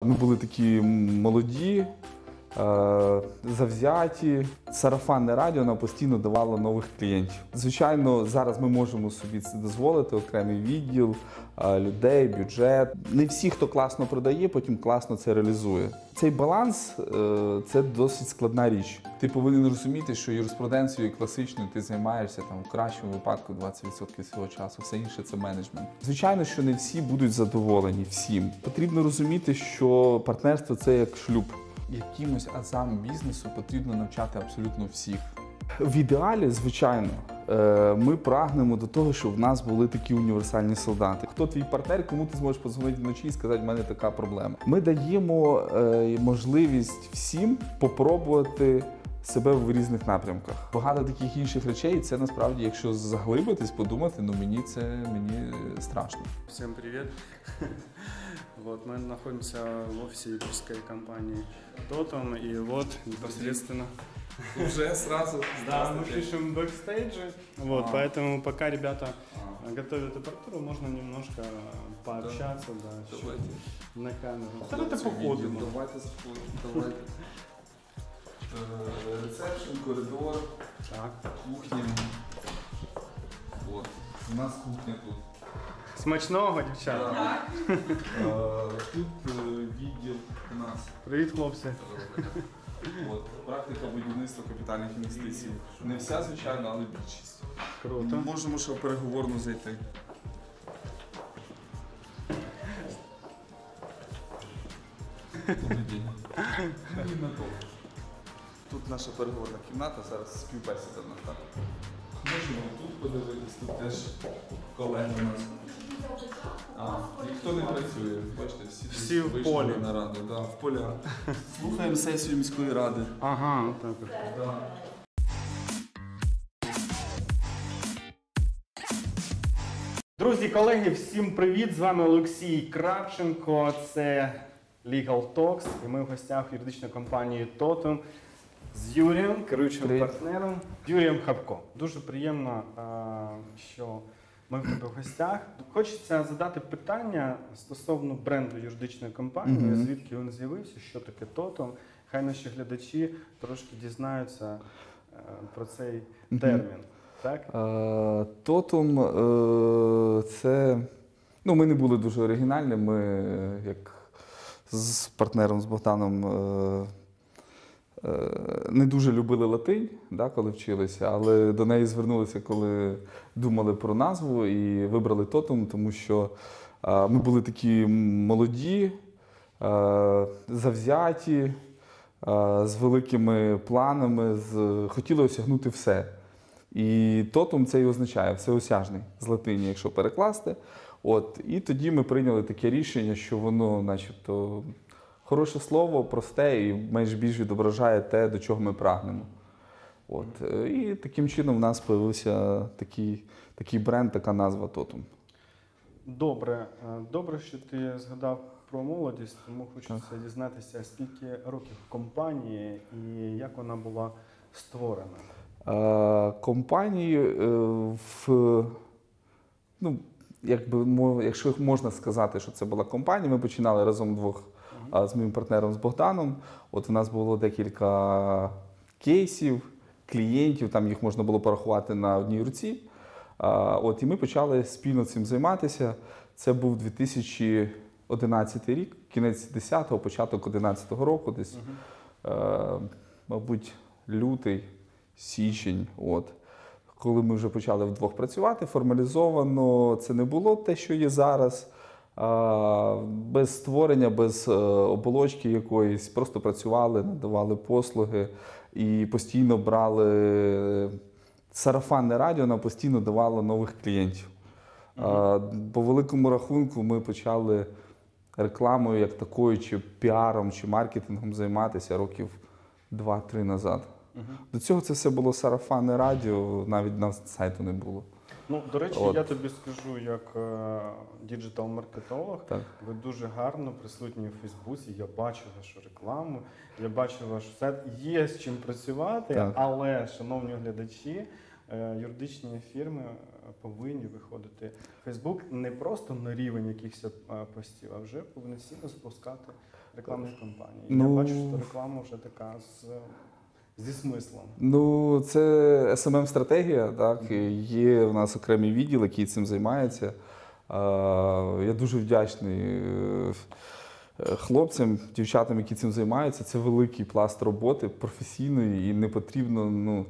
Ми були такі молоді, завзяті. Сарафанне радіо нам постійно давало нових клієнтів. Звичайно, зараз ми можемо собі це дозволити, окремий відділ, людей, бюджет. Не всі, хто класно продає, потім класно це реалізує. Цей баланс – це досить складна річ. Ти повинен розуміти, що юриспруденцією класичною ти займаєшся там, в кращому випадку 20% свого часу, все інше – це менеджмент. Звичайно, що не всі будуть задоволені всім. Потрібно розуміти, що партнерство – це як шлюб. Якимось азам бізнесу потрібно навчати абсолютно всіх. В ідеалі, звичайно, ми прагнемо до того, щоб в нас були такі універсальні солдати. Хто твій партнер, кому ти зможеш подзвонити вночі і сказати, в мене така проблема. Ми даємо можливість всім попробувати себе в різних напрямках. Багато таких інших речей, це насправді, якщо заглибитись, подумати, мені страшно. Всем привет! Вот, мы находимся в офисе юридической компании Totum, и вот непосредственно... Уже сразу? Да, мы пишем бэкстейджи, вот, поэтому пока ребята готовят аппаратуру, можно немножко пообщаться, да, давайте. На камеру. Давайте походимо. Давайте заходимо, давайте. Ресепшн, коридор, Так. кухня. Вот. У нас кухня тут. Смачного, дівчата. Тут відділ у нас. Привіт, хлопці. От, практика будівництва капітальних інвестицій. Не вся, звичайно, але більшість. Круто. Можемо ще в переговорну зайти. Добрий день. Тут наша переговорна кімната, зараз співбесіда в нас так. Можемо тут подивитись, тут теж колеги у нас. Ніхто не працює, бачите, всі в вийшли полі. на раду, да, в полях. Слухаємо сесію міської ради. Ага, так. Да. Друзі, колеги, всім привіт! З вами Олексій Кравченко, це Legal Talks, і ми в гостях юридичної компанії Totum з Юрієм, керуючим партнером, Юрієм Хапко. Дуже приємно, що ми в тебе в гостях. Хочеться задати питання стосовно бренду юридичної компанії, звідки він з'явився, що таке Totum. Хай наші глядачі трошки дізнаються про цей термін. Так? Totum це. Ми не були дуже оригінальні. Ми, як з партнером з Богданом, не дуже любили латинь, коли вчилися, але до неї звернулися, коли думали про назву, і вибрали Totum, тому що ми були такі молоді, завзяті, з великими планами, хотіли осягнути все. І Totum це і означає всеосяжний з латині, якщо перекласти. І тоді ми прийняли таке рішення, що воно начебто хороше слово, просте і більш відображає те, до чого ми прагнемо. І таким чином в нас з'явився такий бренд, така назва Totum. Добре, що ти згадав про молодість, тому хочеться дізнатися, скільки років компанії і як вона була створена. Компанії, якщо можна сказати, що це була компанія, ми починали разом вдвох з моїм партнером, з Богданом. У нас було декілька кейсів, клієнтів, там їх можна було порахувати на одній руці. І ми почали спільно цим займатися. Це був 2011 рік, кінець 10-го, початок 11-го року, десь, мабуть, лютий, січень. Коли ми вже почали вдвох працювати, формалізовано це не було те, що є зараз. Без створення, без оболочки якоїсь, просто працювали, надавали послуги і постійно брали. Сарафанне радіо нам постійно давало нових клієнтів. По великому рахунку ми почали рекламою як такою, чи піаром, чи маркетингом займатися років 2-3 назад. До цього це все було сарафанне радіо, навіть на сайту не було. До речі, я тобі скажу, як діджитал-маркетолог, ви дуже гарно присутні у Фейсбуці, я бачу вашу рекламу, я бачу ваш сайт, є з чим працювати, але, шановні глядачі, юридичні фірми повинні виходити в Фейсбук не просто на рівень якихось постів, а вже повноцінно запускати рекламних кампаній. Ну, Я бачу, що реклама вже така зі смислом. Ну, це SMM-стратегія, так, і є в нас окремий відділ, який цим займається. Я дуже вдячний хлопцям, дівчатам, які цим займаються. Це великий пласт роботи професійної і не потрібно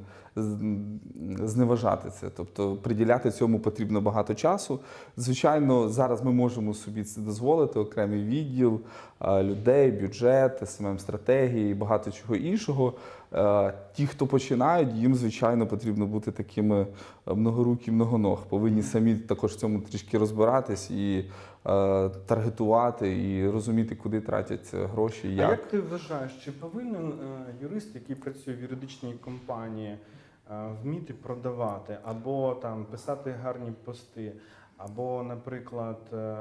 зневажати це. Тобто приділяти цьому потрібно багато часу. Звичайно, зараз ми можемо собі це дозволити, окремий відділ, людей, бюджет, SMM-стратегії і багато чого іншого. Ті, хто починають, їм, звичайно, потрібно бути такими многорукі, многоног. Повинні самі також в цьому трішки розбиратись і таргетувати, і розуміти, куди тратять гроші і як. А як ти вважаєш, чи повинен юрист, який працює в юридичній компанії, вміти продавати, або там писати гарні пости, або, наприклад,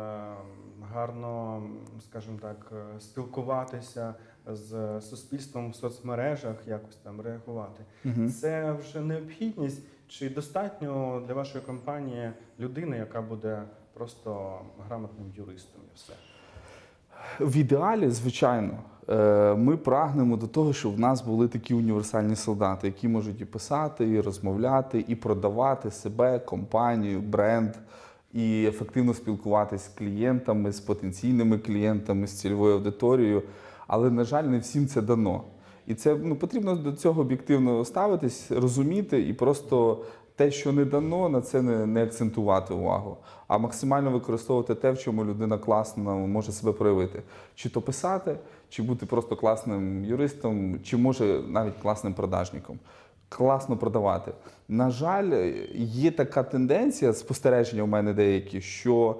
гарно, скажімо так, спілкуватися з суспільством в соцмережах, якось там реагувати? Це вже необхідність, чи достатньо для вашої компанії людини, яка буде просто грамотним юристом і все? В ідеалі, звичайно, ми прагнемо до того, щоб в нас були такі універсальні солдати, які можуть і писати, і розмовляти, і продавати себе, компанію, бренд, і ефективно спілкуватися з клієнтами, з потенційними клієнтами, з цільовою аудиторією. Але, на жаль, не всім це дано. І це потрібно до цього об'єктивно ставитись, розуміти і просто те, що не дано, на це не акцентувати увагу, а максимально використовувати те, в чому людина класно може себе проявити. Чи то писати, чи бути просто класним юристом, чи може навіть класним продажником. Класно продавати. На жаль, є така тенденція, спостереження у мене деякі, що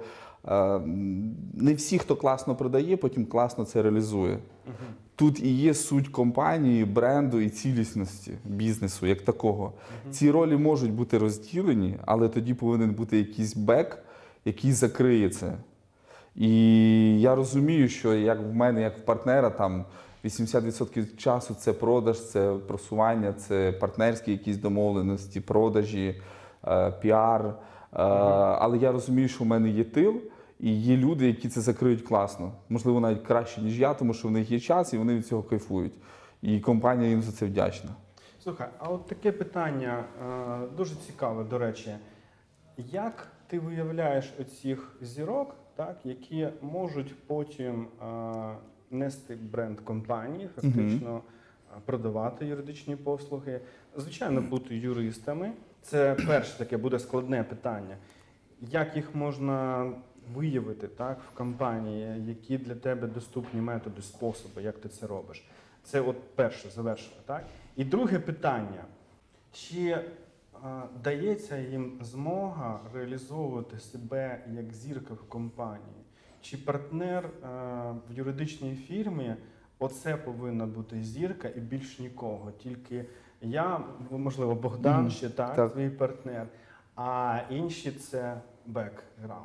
не всі, хто класно продає, потім класно це реалізує. Тут і є суть компанії, бренду і цілісності бізнесу як такого. Ці ролі можуть бути розділені, але тоді повинен бути якийсь бек, який закриє це. І я розумію, що як в мене, як в партнера, там 80% часу це продаж, це просування, це партнерські якісь домовленості, продажі, піар. Але я розумію, що в мене є тил, і є люди, які це закриють класно. Можливо, навіть краще, ніж я, тому що в них є час і вони від цього кайфують. І компанія їм за це вдячна. Слухай, а от таке питання дуже цікаве, до речі. Як ти виявляєш оцих зірок, так, які можуть потім нести бренд компанії, фактично продавати юридичні послуги, звичайно, бути юристами? Це перше таке буде складне питання. Як їх можна виявити, так, в компанії, які для тебе доступні методи, способи, як ти це робиш? Це от перше, завершено, так? І друге питання. Чи дається їм змога реалізовувати себе як зірка в компанії? Чи партнер в юридичній фірмі оце повинна бути зірка і більш нікого? Тільки я, можливо, Богдан ще так, твій партнер, а інші це бекграунд.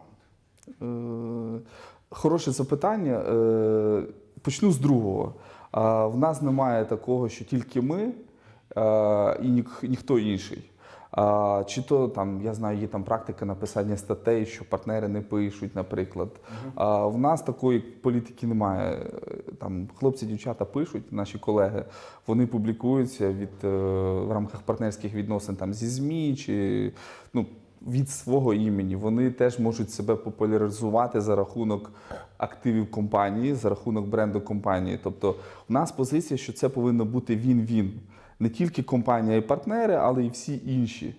Хороше запитання. Почну з другого. В нас немає такого, що тільки ми і ніхто інший. Чи то там, я знаю, є там практика написання статей, що партнери не пишуть, наприклад. В нас такої політики немає. Там хлопці, дівчата пишуть, наші колеги, вони публікуються в рамках партнерських відносин там зі ЗМІ чи від свого імені. Вони теж можуть себе популяризувати за рахунок активів компанії, за рахунок бренду компанії. Тобто в нас позиція, що це повинно бути він-він. Не тільки компанія і партнери, але й всі інші.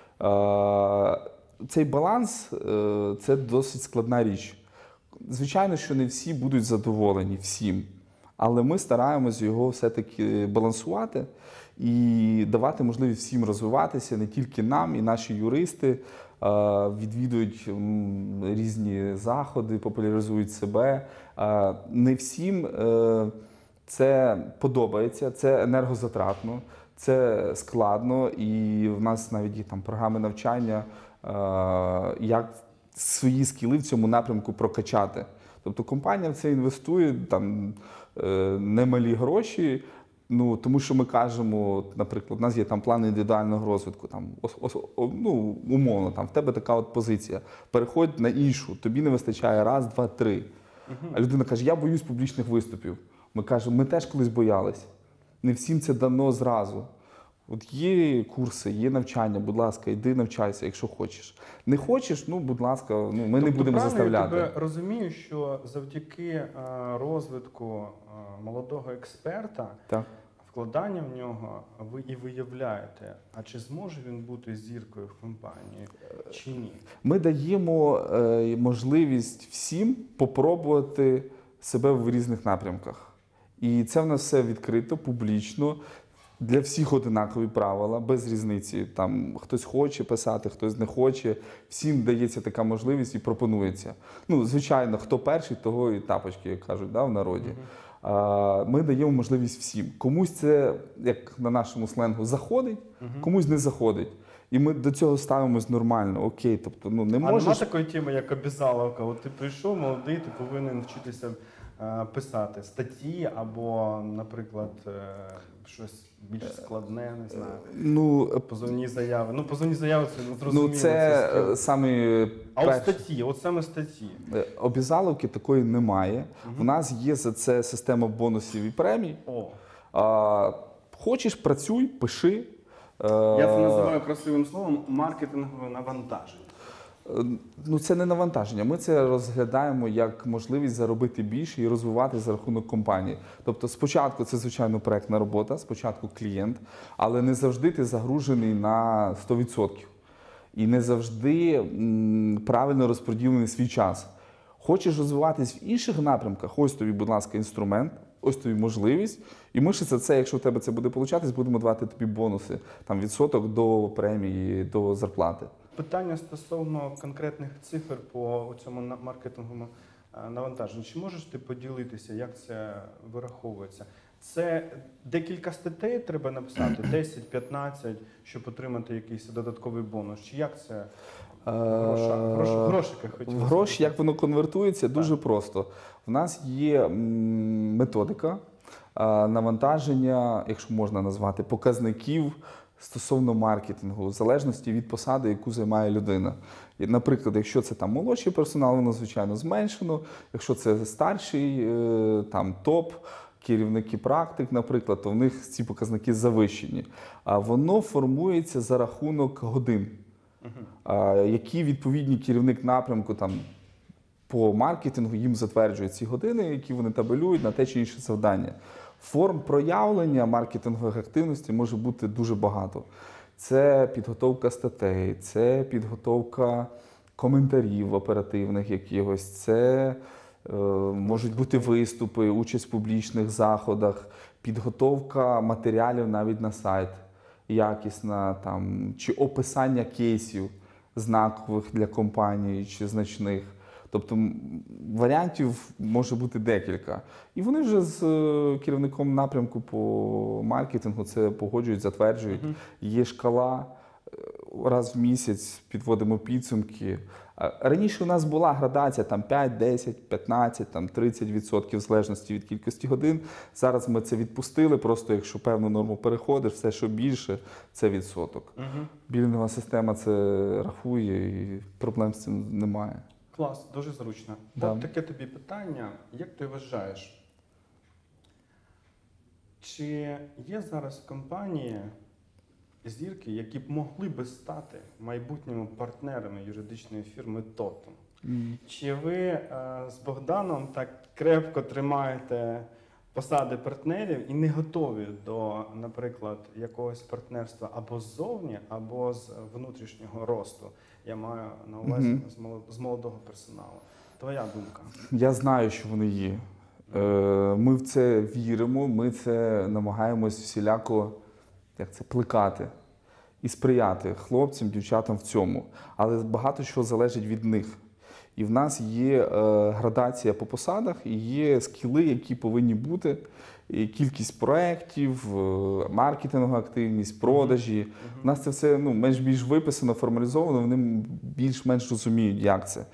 Цей баланс – це досить складна річ. Звичайно, що не всі будуть задоволені всім, але ми стараємось його все-таки балансувати і давати можливість всім розвиватися, не тільки нам, і наші юристи відвідують різні заходи, популяризують себе. Не всім це подобається, це енергозатратно, це складно, і в нас навіть є там програми навчання, як свої скіли в цьому напрямку прокачати. Тобто компанія в це інвестує там немалі гроші, тому що ми кажемо, наприклад, у нас є там плани індивідуального розвитку, там, умовно, там, в тебе така от позиція, переходь на іншу, тобі не вистачає раз, два, три. А людина каже, я боюсь публічних виступів. Ми кажемо, ми теж колись боялись. Не всім це дано зразу. От є курси, є навчання, будь ласка, йди навчайся, якщо хочеш. Не хочеш, ну, будь ласка, ну, ми не будемо заставляти. Я тебе розумію, що завдяки розвитку молодого експерта, Так. вкладання в нього, ви і виявляєте, а чи зможе він бути зіркою в компанії, чи ні? Ми даємо можливість всім попробувати себе в різних напрямках. І це в нас все відкрито, публічно. Для всіх одинакові правила, без різниці. Там хтось хоче писати, хтось не хоче. Всім дається така можливість і пропонується. Ну, звичайно, хто перший, того і тапочки, як кажуть, да, в народі. Ми даємо можливість всім. Комусь це, як на нашому сленгу, заходить, комусь не заходить. І ми до цього ставимось нормально, окей. Тобто, ну, не можеш... А нема такої теми, як обязаловка? От ти прийшов, молодий, ти повинен вчитися писати статті або, наприклад, щось більш складне, не знаю, ну, позовні заяви. Ну, позовні заяви, це зрозуміло. Ну, це саме А от статті, от саме статті. Обязаловки такої немає. У нас є за це система бонусів і премій. Хочеш, працюй, пиши. Я це називаю красивим словом маркетингове навантаження. Ну, це не навантаження. Ми це розглядаємо як можливість заробити більше і розвивати за рахунок компанії. Тобто спочатку це, звичайно, проектна робота, спочатку клієнт, але не завжди ти загружений на 100%. І не завжди правильно розподілений свій час. Хочеш розвиватись в інших напрямках, ось тобі, будь ласка, інструмент, ось тобі можливість. І ми ще за це, якщо в тебе це буде получатись, будемо давати тобі бонуси, там, відсоток до премії, до зарплати. Питання стосовно конкретних цифр по цьому маркетинговому навантаженню. Чи можеш ти поділитися, як це вираховується? Це декілька статей треба написати, 10-15, щоб отримати якийсь додатковий бонус? Чи як це грошики хотів? Гроші, як воно конвертується, дуже просто. У нас є методика навантаження, якщо можна назвати, показників стосовно маркетингу, в залежності від посади, яку займає людина. Наприклад, якщо це там молодший персонал, воно, звичайно, зменшено. Якщо це старший, там топ, керівники практик, наприклад, то в них ці показники завищені. А воно формується за рахунок годин, які відповідні керівник напрямку там, по маркетингу їм затверджує ці години, які вони табелюють на те чи інше завдання. Форм проявлення маркетингових активностей може бути дуже багато. Це підготовка статей, це підготовка коментарів оперативних якихось, це можуть бути виступи, участь в публічних заходах, підготовка матеріалів навіть на сайт, якісна, там, чи описання кейсів знакових для компанії чи значних. Тобто варіантів може бути декілька. І вони вже з керівником напрямку по маркетингу це погоджують, затверджують. Є шкала, раз в місяць підводимо підсумки. Раніше у нас була градація там 5, 10, 15, там 30% в залежності від кількості годин. Зараз ми це відпустили, просто якщо певну норму переходиш, все, що більше, це відсоток. Білінгова система це рахує і проблем з цим немає. Клас, дуже зручно. Да. От таке тобі питання. Як ти вважаєш, чи є зараз в компанії зірки, які б могли би стати майбутніми партнерами юридичної фірми Totum? Чи ви з Богданом так крепко тримаєте посади партнерів і не готові до, наприклад, якогось партнерства або ззовні, або з внутрішнього росту? Я маю на увазі з молодого персоналу. Твоя думка? Я знаю, що вони є. Ми в це віримо, ми це намагаємось всіляко, як це, плекати і сприяти хлопцям, дівчатам в цьому. Але багато чого залежить від них. І в нас є градація по посадах, і є скіли, які повинні бути, і кількість проєктів, маркетингова активність, продажі. У нас це все менш-більш виписано, формалізовано, вони більш-менш розуміють, як це.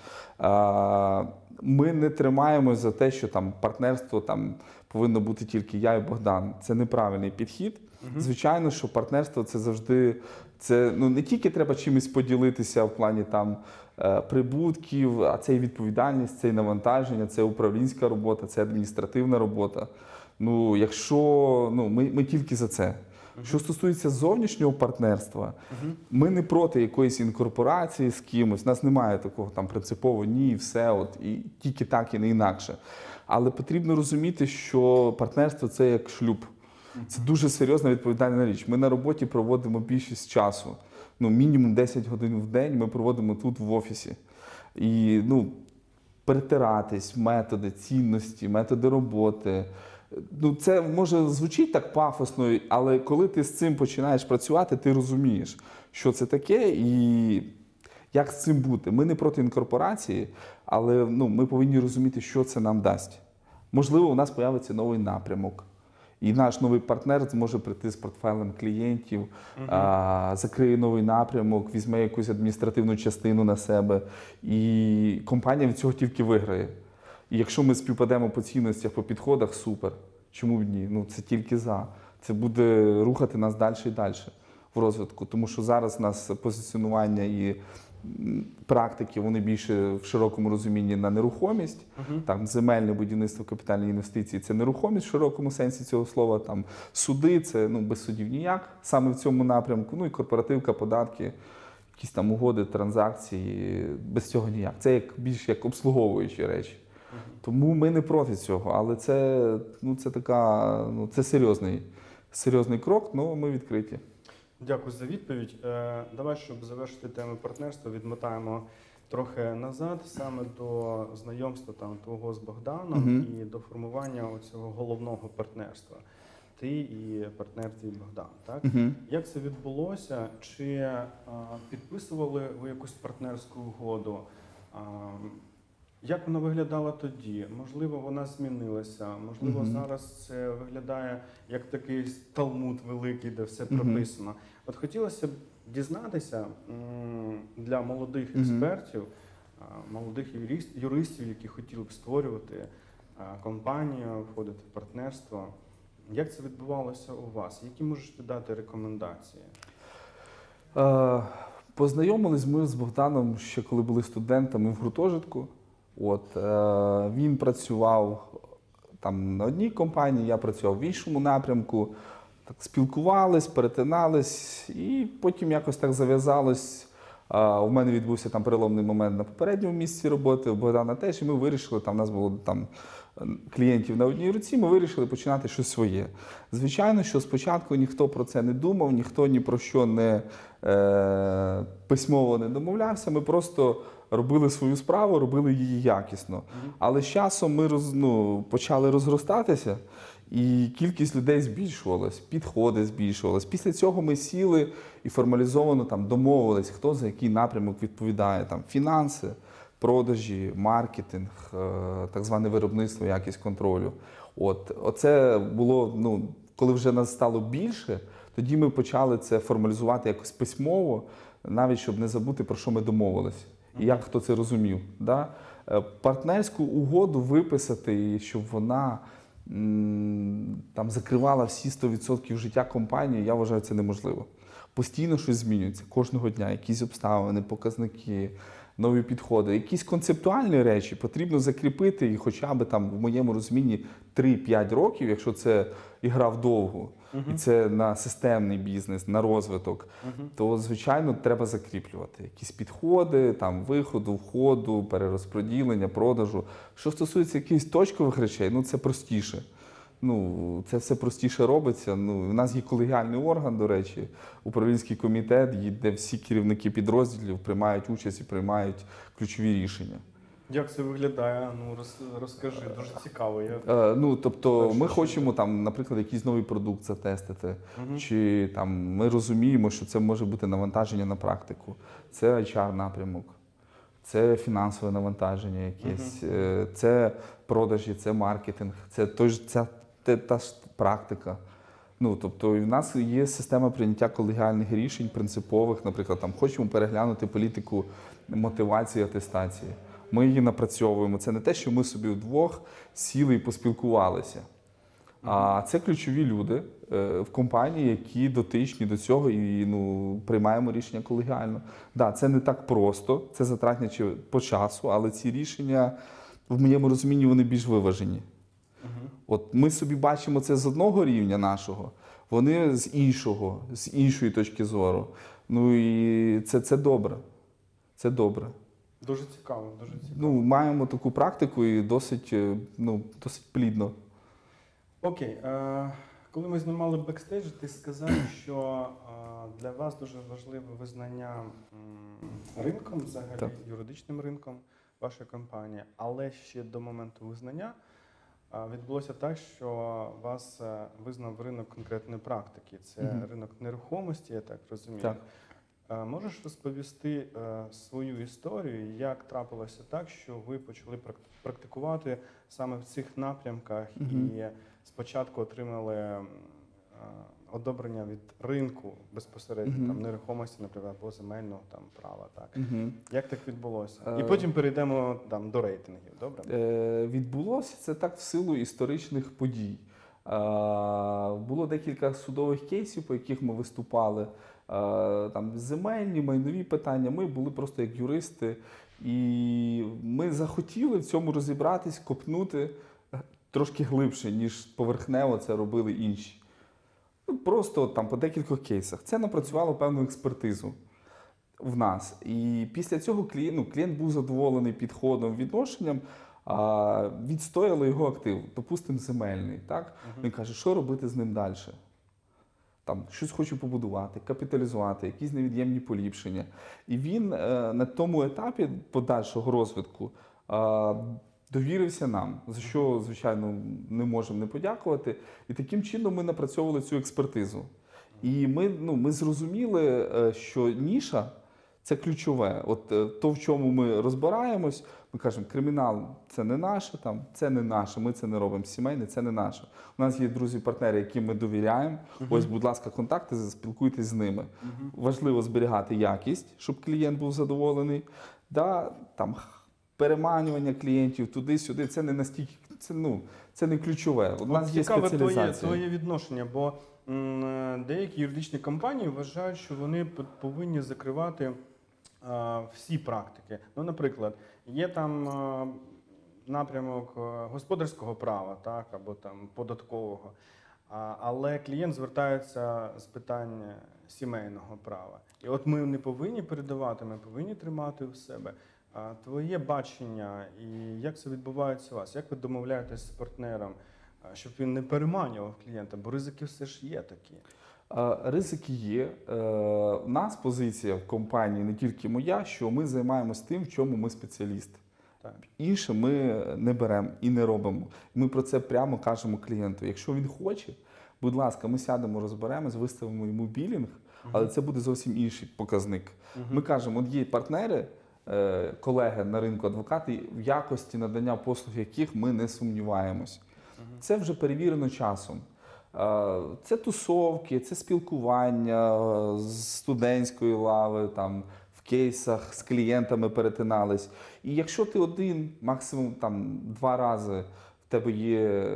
Ми не тримаємося за те, що там партнерство там повинно бути тільки я і Богдан. Це неправильний підхід. Звичайно, що партнерство це завжди, це не тільки треба чимось поділитися в плані там прибутків, а це і відповідальність, це і навантаження, це управлінська робота, це адміністративна робота. Ну, якщо ми тільки за це. Що стосується зовнішнього партнерства, ми не проти якоїсь інкорпорації з кимось. У нас немає такого там принципово ні, все, от і тільки так і не інакше. Але потрібно розуміти, що партнерство це як шлюб. Це дуже серйозна відповідальна річ. Ми на роботі проводимо більшість часу. Ну, мінімум 10 годин в день ми проводимо тут в офісі. І перетиратись, методи, цінності, методи роботи. Ну, це може звучить так пафосно, але коли ти з цим починаєш працювати, ти розумієш, що це таке і як з цим бути. Ми не проти інкорпорації, але ми повинні розуміти, що це нам дасть. Можливо, у нас з'явиться новий напрямок. І наш новий партнер зможе прийти з портфелем клієнтів, закриє новий напрямок, візьме якусь адміністративну частину на себе. І компанія від цього тільки виграє. І якщо ми співпадемо по цінностях, по підходах, супер. Чому б ні? Ну, це тільки за. Це буде рухати нас далі і далі в розвитку. Тому що зараз у нас позиціонування і практики, вони більше в широкому розумінні на нерухомість. Там земельне будівництво, капітальні інвестиції – це нерухомість в широкому сенсі цього слова. Там суди – це без судів ніяк, саме в цьому напрямку. Ну і корпоративка, податки, якісь там угоди, транзакції, без цього ніяк. Це більш як обслуговуючі речі. Тому ми не проти цього, але це серйозний крок, але ми відкриті. Дякую за відповідь. Давай, щоб завершити тему партнерства, відмотаємо трохи назад, саме до знайомства твого з Богданом і до формування цього головного партнерства. Ти і партнер твій Богдан, так? Як це відбулося? Чи підписували ви якусь партнерську угоду? Як вона виглядала тоді? Можливо, вона змінилася, можливо, зараз це виглядає як такий талмуд великий, де все прописано. От хотілося б дізнатися для молодих експертів, молодих юристів, які хотіли б створювати компанію, входити в партнерство. Як це відбувалося у вас? Які можете дати рекомендації? Познайомились ми з Богданом ще коли були студентами в гуртожитку. Він працював там на одній компанії, я працював в іншому напрямку. Так спілкувались, перетинались, і потім якось так зав'язалось. У мене відбувся там переломний момент на попередньому місці роботи, у Богдана теж, і ми вирішили, у нас було клієнтів на одній руці, ми вирішили починати щось своє. Звичайно, що спочатку ніхто про це не думав, ніхто ні про що письмово не домовлявся, ми просто робили свою справу, робили її якісно. Але з часом ми почали розростатися, і кількість людей збільшувалась, підходи збільшувались. Після цього ми сіли і формалізовано домовились, хто за який напрямок відповідає. Фінанси, продажі, маркетинг, так зване виробництво, якість контролю. Оце було, коли вже нас стало більше, тоді ми почали це формалізувати якось письмово, навіть щоб не забути, про що ми домовились. І як хто це розумів. Да? Партнерську угоду виписати, щоб вона закривала всі 100% життя компанії, я вважаю, це неможливо. Постійно щось змінюється, кожного дня, якісь обставини, показники, нові підходи. Якісь концептуальні речі потрібно закріпити і хоча б в моєму розумінні 3-5 років, якщо це ігра вдовгу, і це на системний бізнес, на розвиток, то, звичайно, треба закріплювати. Якісь підходи, виходу, входу, перерозподілення, продажу. Що стосується якихось точкових речей, це простіше. Це все простіше робиться. У нас є колегіальний орган, до речі, управлінський комітет, де всі керівники підрозділів приймають участь і приймають ключові рішення. Як це виглядає? Розкажи, дуже цікаво. Тобто ми хочемо, наприклад, якийсь новий продукт затестити, чи ми розуміємо, що це може бути навантаження на практику. Це HR-напрямок, це фінансове навантаження якесь, це продажі, це маркетинг, це та ж практика. Тобто в нас є система прийняття колегіальних рішень, принципових, наприклад, хочемо переглянути політику мотивації, атестації. Ми її напрацьовуємо. Це не те, що ми собі вдвох сіли і поспілкувалися. А це ключові люди в компанії, які дотичні до цього і приймаємо рішення колегіально. Да, це не так просто, це затратне по часу, але ці рішення, в моєму розумінні, вони більш виважені. От ми собі бачимо це з одного рівня нашого, вони з іншого, з іншої точки зору. Ну і це добре. Це добре. Дуже цікаво, дуже цікаво. Ну, маємо таку практику і досить, досить плідно. Окей. Коли ми знімали бекстейдж, ти сказав, що для вас дуже важливе визнання ринком, взагалі, Так. юридичним ринком вашої компанії. Але ще до моменту визнання відбулося так, що вас визнав ринок конкретної практики. Це ринок нерухомості, я так розумію. Так. Можеш розповісти свою історію, як трапилося так, що ви почали практикувати саме в цих напрямках і спочатку отримали одобрення від ринку безпосередньо, там, нерухомості, наприклад, або земельного там, права. Так. Як так відбулося? І потім перейдемо там, до рейтингів, добре? Відбулося це так в силу історичних подій. Було декілька судових кейсів, по яких ми виступали. Там земельні, майнові питання. Ми були просто як юристи. І ми захотіли в цьому розібратись, копнути трошки глибше, ніж поверхнево це робили інші. Ну, просто там по декількох кейсах. Це напрацювало певну експертизу в нас. І після цього клієнт був задоволений підходом, відношенням, відстояли його актив, допустимо, земельний. Так? Він каже, що робити з ним далі? Там, щось хочу побудувати, капіталізувати, якісь невід'ємні поліпшення. І він на тому етапі подальшого розвитку довірився нам, за що, звичайно, не можемо не подякувати. І таким чином ми напрацьовували цю експертизу. І ми зрозуміли, що ніша – це ключове. От то, в чому ми розбираємось, ми кажемо, кримінал – це не наше, там, це не наше, ми це не робимо, сімейне – це не наше. У нас є друзі-партнери, яким ми довіряємо. Ось, будь ласка, контакти, спілкуйтесь з ними. Важливо зберігати якість, щоб клієнт був задоволений. Да, там, переманювання клієнтів туди-сюди – це не настільки, це не ключове. У нас є спеціалізація. Цікаве твоє відношення, бо деякі юридичні компанії вважають, що вони повинні закривати всі практики. Ну, наприклад, є там напрямок господарського права, так, або там податкового, але клієнт звертається з питань сімейного права. І от ми не повинні передавати, ми повинні тримати у себе. Твоє бачення і як це відбувається у вас? Як ви домовляєтесь з партнером, щоб він не переманював клієнта, бо ризики все ж є такі? Ризики є. У нас позиція в компанії, не тільки моя, що ми займаємося тим, в чому ми спеціалісти. Так. Інше ми не беремо і не робимо. Ми про це прямо кажемо клієнту. Якщо він хоче, будь ласка, ми сядемо, розберемось, виставимо йому білінг, але це буде зовсім інший показник. Ми кажемо, от є партнери, колеги на ринку, адвокати, в якості надання послуг яких ми не сумніваємось. Це вже перевірено часом. Це тусовки, це спілкування з студентської лави, там, в кейсах з клієнтами перетинались. І якщо ти один, максимум там, 2 рази в тебе є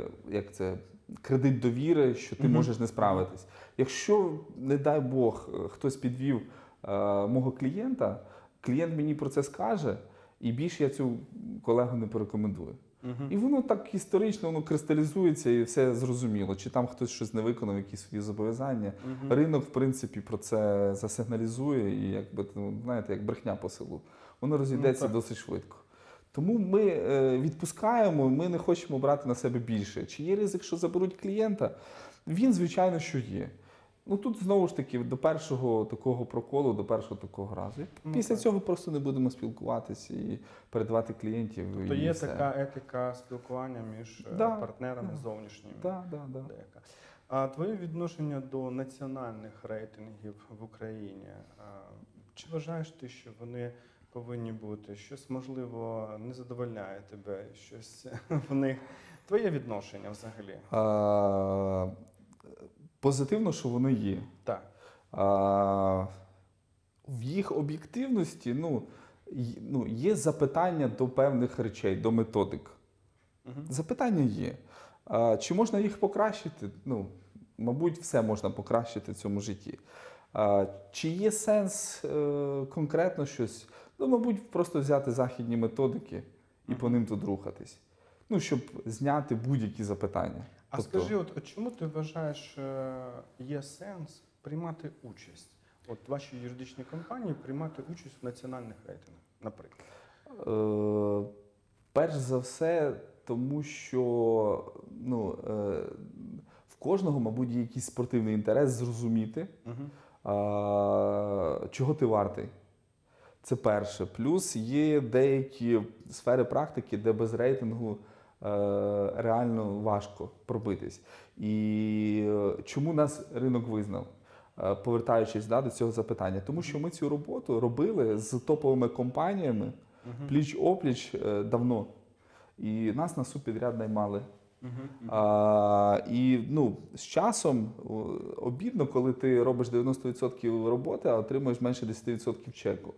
кредит довіри, що ти можеш не справитись. Якщо, не дай Бог, хтось підвів мого клієнта, клієнт мені про це скаже, і більше я цю колегу не порекомендую. І воно так історично воно кристалізується і все зрозуміло. Чи там хтось щось не виконав, якісь свої зобов'язання. Ринок, в принципі, про це засигналізує і, якби, знаєте, як брехня по селу. Воно розійдеться досить швидко. Тому ми відпускаємо, ми не хочемо брати на себе більше. Чи є ризик, що заберуть клієнта? Він, звичайно, що є. Ну тут знову ж таки до першого такого проколу, до першого такого разу. Після цього просто не будемо спілкуватися і передавати клієнтів. То є така етика спілкування між партнерами зовнішніми. Да. Деяка. А твоє відношення до національних рейтингів в Україні? Чи вважаєш ти, що вони повинні бути? Щось, можливо, не задовольняє тебе? Щось в них? Твоє відношення взагалі? Позитивно, що вони є. Так. В їх об'єктивності є запитання до певних речей, до методик. Запитання є. Чи можна їх покращити? Мабуть, все можна покращити в цьому житті. Чи є сенс конкретно щось? Мабуть, просто взяти західні методики і по ним тут рухатись. ну, щоб зняти будь-які запитання. А скажи, от чому ти вважаєш, є сенс приймати участь? От вашій юридичній компанії приймати участь в національних рейтингах, наприклад? Перш за все, тому що в кожного, мабуть, є якийсь спортивний інтерес зрозуміти, чого ти вартий. Це перше. Плюс є деякі сфери практики, де без рейтингу реально важко пробитись. І чому нас ринок визнав? Повертаючись до цього запитання. Тому що ми цю роботу робили з топовими компаніями пліч-опліч давно. І нас на субпідряд наймали. І з часом обідно, коли ти робиш 90% роботи, а отримуєш менше 10% чеку.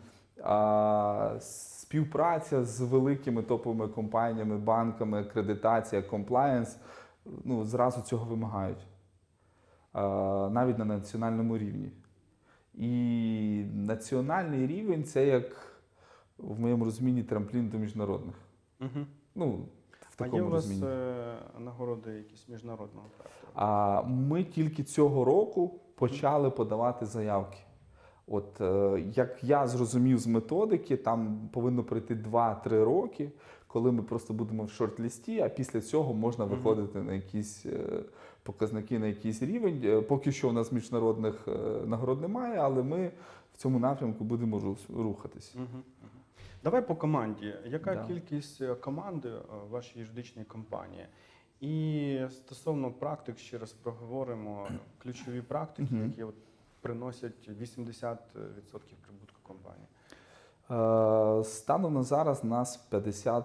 Співпраця з великими топовими компаніями, банками, акредитація, комплаєнс, зразу цього вимагають. Навіть на національному рівні. І національний рівень – це як, в моєму розумінні, трамплін до міжнародних. В такому а є у вас розумінні. Нагороди якісь міжнародного характеру? Ми тільки цього року почали подавати заявки. От, як я зрозумів з методики, там повинно пройти 2-3 роки, коли ми просто будемо в шорт-лісті, а після цього можна виходити на якісь показники, на якийсь рівень. Поки що у нас міжнародних нагород немає, але ми в цьому напрямку будемо рухатись. Давай по команді. Яка кількість команди в вашій юридичній компанії? І стосовно практик, ще раз проговоримо, ключові практики, які приносять 80% прибутку компанії. Станом на зараз нас 50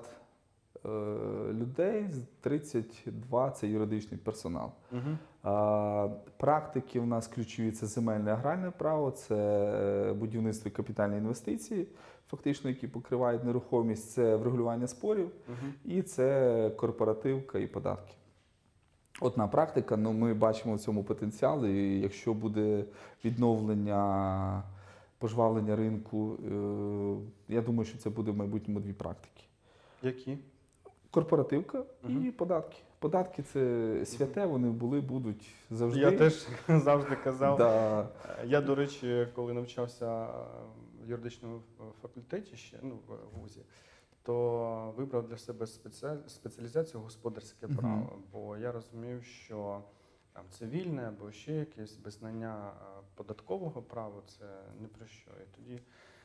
людей, 32 – це юридичний персонал. Практики у нас ключові – це земельне аграрне право, це будівництво і капітальні інвестиції, фактично, які покривають нерухомість, це врегулювання спорів, і це корпоративка і податки. Одна практика, ми бачимо в цьому потенціал, і якщо буде відновлення, пожвавлення ринку, я думаю, що це буде в майбутньому 2 практики. Які? Корпоративка і податки. Податки – це святе, вони були, будуть завжди. Я теж завжди казав. Да. Я, до речі, коли навчався в юридичному факультеті, ще, в вузі, то вибрав для себе спеціалізацію господарське право, бо я розумів, що цивільне або ще якесь без знання податкового права – це не про що. І тоді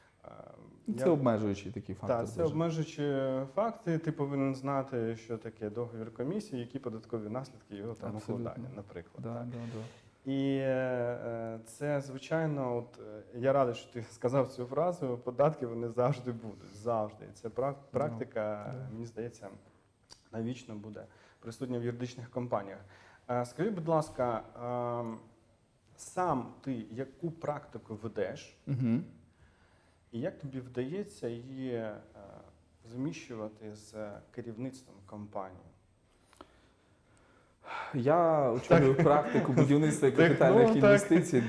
це обмежуючий такий фактор. Так, це обмежуючі факти. Ти повинен знати, що таке договір комісії, які податкові наслідки його там укладання, наприклад. І це, звичайно, я радий, що ти сказав цю фразу, податки вони завжди будуть, завжди. І ця практика, мені здається, навічно буде присутня в юридичних компаніях. Скажи, будь ласка, сам ти яку практику ведеш? І як тобі вдається її зміщувати з керівництвом компанії? Я очолюю практику будівництва і капітальних інвестицій.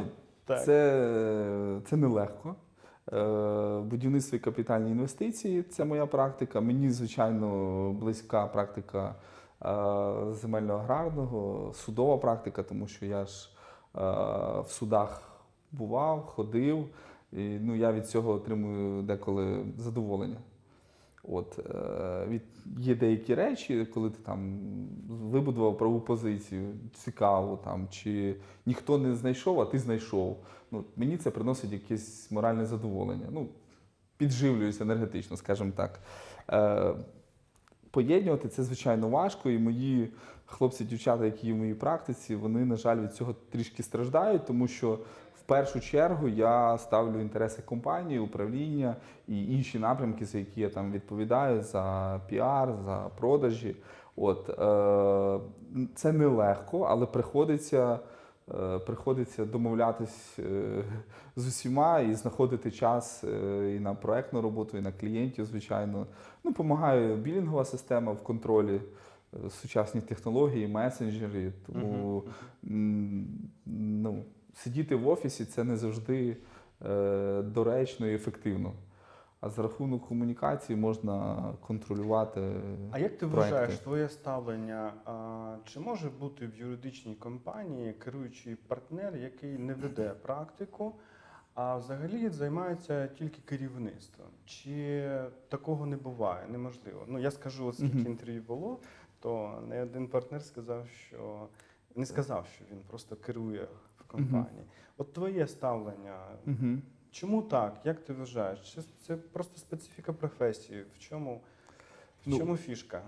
Це нелегко. Будівництво і капітальні інвестиції – це моя практика. Мені, звичайно, близька практика земельно-аграрного, судова практика, тому що я ж в судах бував, ходив. І, я від цього отримую деколи задоволення. Є деякі речі, коли ти там вибудував правову позицію, цікаво, чи ніхто не знайшов, а ти знайшов. Мені це приносить якесь моральне задоволення. Підживлююся енергетично, скажімо так. Поєднувати це, звичайно, важко, і мої хлопці-дівчата, які є в моїй практиці, вони, на жаль, від цього трішки страждають, тому що в першу чергу я ставлю інтереси компанії, управління і інші напрямки, за які я там відповідаю, за піар, за продажі. Це нелегко, але приходиться домовлятись з усіма і знаходити час і на проектну роботу, і на клієнтів, звичайно. Помагає білінгова система в контролі, сучасні технології, месенджери. Тому сидіти в офісі – це не завжди доречно і ефективно. А за рахунок комунікації можна контролювати А як ти проекти. вважаєш, твоє ставлення, чи може бути в юридичній компанії керуючий партнер, який не веде практику, а взагалі займається тільки керівництвом? Чи такого не буває? Неможливо. Ну, я скажу, от скільки інтерв'ю було, то не один партнер сказав, що не сказав, що він просто керує в компанії. От твоє ставлення, чому так? Як ти вважаєш? Чи це просто специфіка професії? В чому фішка?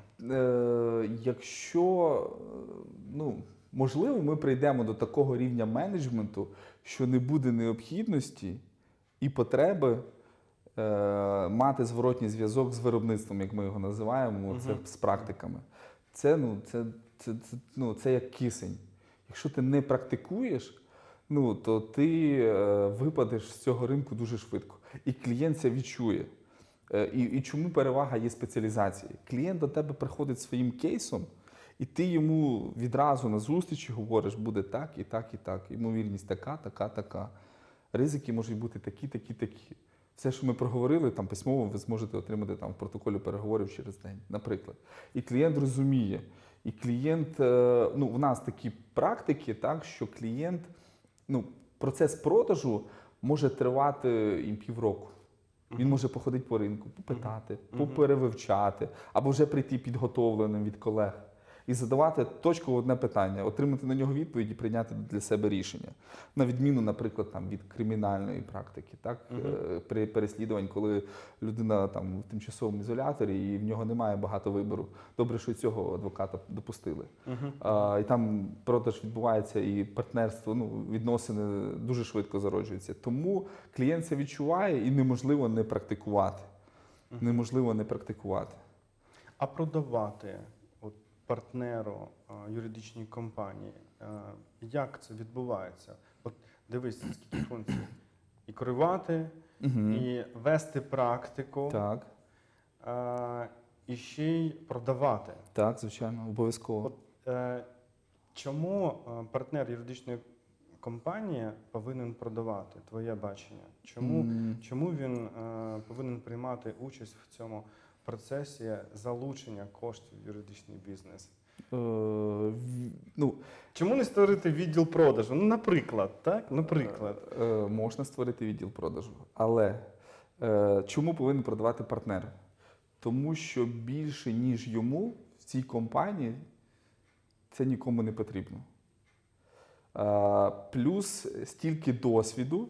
Якщо, можливо, ми прийдемо до такого рівня менеджменту, що не буде необхідності і потреби мати зворотній зв'язок з виробництвом, як ми його називаємо, це з практиками. Це як кисень. Якщо ти не практикуєш, то ти випадеш з цього ринку дуже швидко. І клієнт це відчує. І чому перевага є спеціалізації? Клієнт до тебе приходить своїм кейсом, і ти йому відразу на зустрічі говориш, буде так, і так, і так. Ймовірність така, така, така. Ризики можуть бути такі, такі, такі. Все, що ми проговорили, там письмово ви зможете отримати там в протоколі переговорів через день, наприклад. І клієнт розуміє. І клієнт, в нас такі практики, так, що клієнт, процес продажу може тривати і півроку. Він може походити по ринку, попитати, поперевивчати, або вже прийти підготовленим від колег і задавати точково одне питання, отримати на нього відповідь і прийняти для себе рішення. На відміну, наприклад, від кримінальної практики, так? При переслідуванні, коли людина в тимчасовому ізоляторі і в нього немає багато вибору. Добре, що цього адвоката допустили. І там продаж відбувається, і партнерство, відносини дуже швидко зароджуються. Тому клієнт це відчуває і неможливо не практикувати. Неможливо не практикувати. А продавати партнеру юридичній компанії, як це відбувається? От дивись, скільки функцій. І керувати, і вести практику, Так. І ще й продавати. Так, звичайно, обов'язково. Чому партнер юридичної компанії повинен продавати? Твоє бачення? Чому він повинен приймати участь в цьому процесі залучення коштів в юридичний бізнес? Чому не створити відділ продажу? Наприклад, так? Можна створити відділ продажу. Але чому повинен продавати партнер? Тому що більше, ніж йому в цій компанії, це нікому не потрібно. Плюс стільки досвіду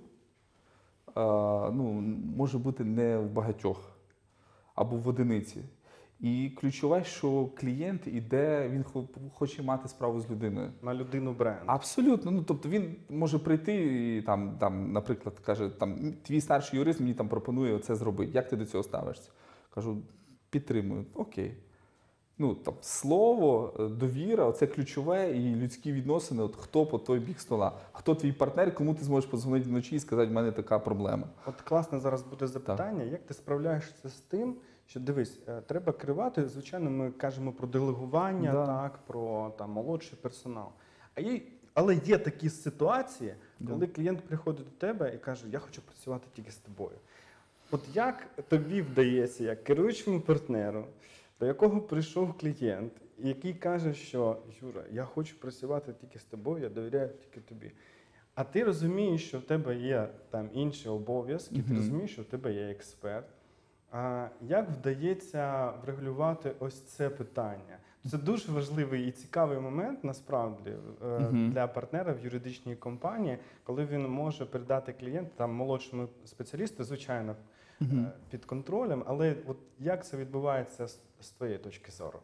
може бути не в багатьох або в одиниці. І ключове, що клієнт іде, він хоче мати справу з людиною. На людину бренд. Абсолютно. Тобто він може прийти і наприклад, каже, твій старший юрист мені пропонує це зробити. Як ти до цього ставишся? Кажу, підтримую. Окей. Слово, довіра – це ключове, і людські відносини, хто по той бік стола. Хто твій партнер, кому ти зможеш подзвонити вночі і сказати, в мене така проблема. От класне зараз буде запитання, як ти справляєшся з тим, що, дивись, треба керувати, звичайно, ми кажемо про делегування, так, про молодший персонал. Але є такі ситуації, коли клієнт приходить до тебе і каже, я хочу працювати тільки з тобою. От як тобі вдається, як керуючому партнеру, до якого прийшов клієнт, який каже, що Юра, я хочу працювати тільки з тобою, я довіряю тільки тобі. А ти розумієш, що в тебе є інші обов'язки, ти розумієш, що в тебе є експерт. А як вдається врегулювати ось це питання? Це дуже важливий і цікавий момент, насправді, для партнера в юридичній компанії, коли він може передати клієнту, молодшому спеціалісту, звичайно, під контролем, але от як це відбувається з твоєї точки зору?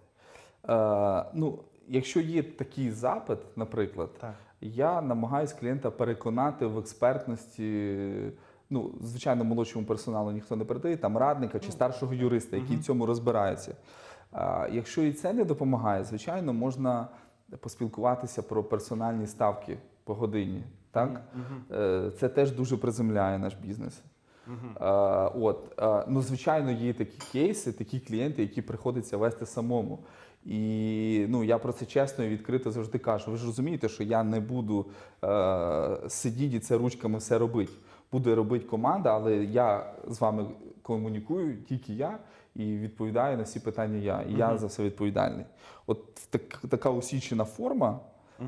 Якщо є такий запит, наприклад, я намагаюся клієнта переконати в експертності, звичайно, молодшому персоналу ніхто не передає, радника чи старшого юриста, який в цьому розбирається. Якщо і це не допомагає, звичайно, можна поспілкуватися про персональні ставки по годині. Так? Це теж дуже приземляє наш бізнес. Звичайно, є такі кейси, такі клієнти, які приходиться вести самому. І ну, я про це чесно і відкрито завжди кажу. Ви ж розумієте, що я не буду сидіти і це ручками все робити. Буде робити команда, але я з вами комунікую, тільки я, і відповідаю на всі питання я. І я за все відповідальний. От така усічена форма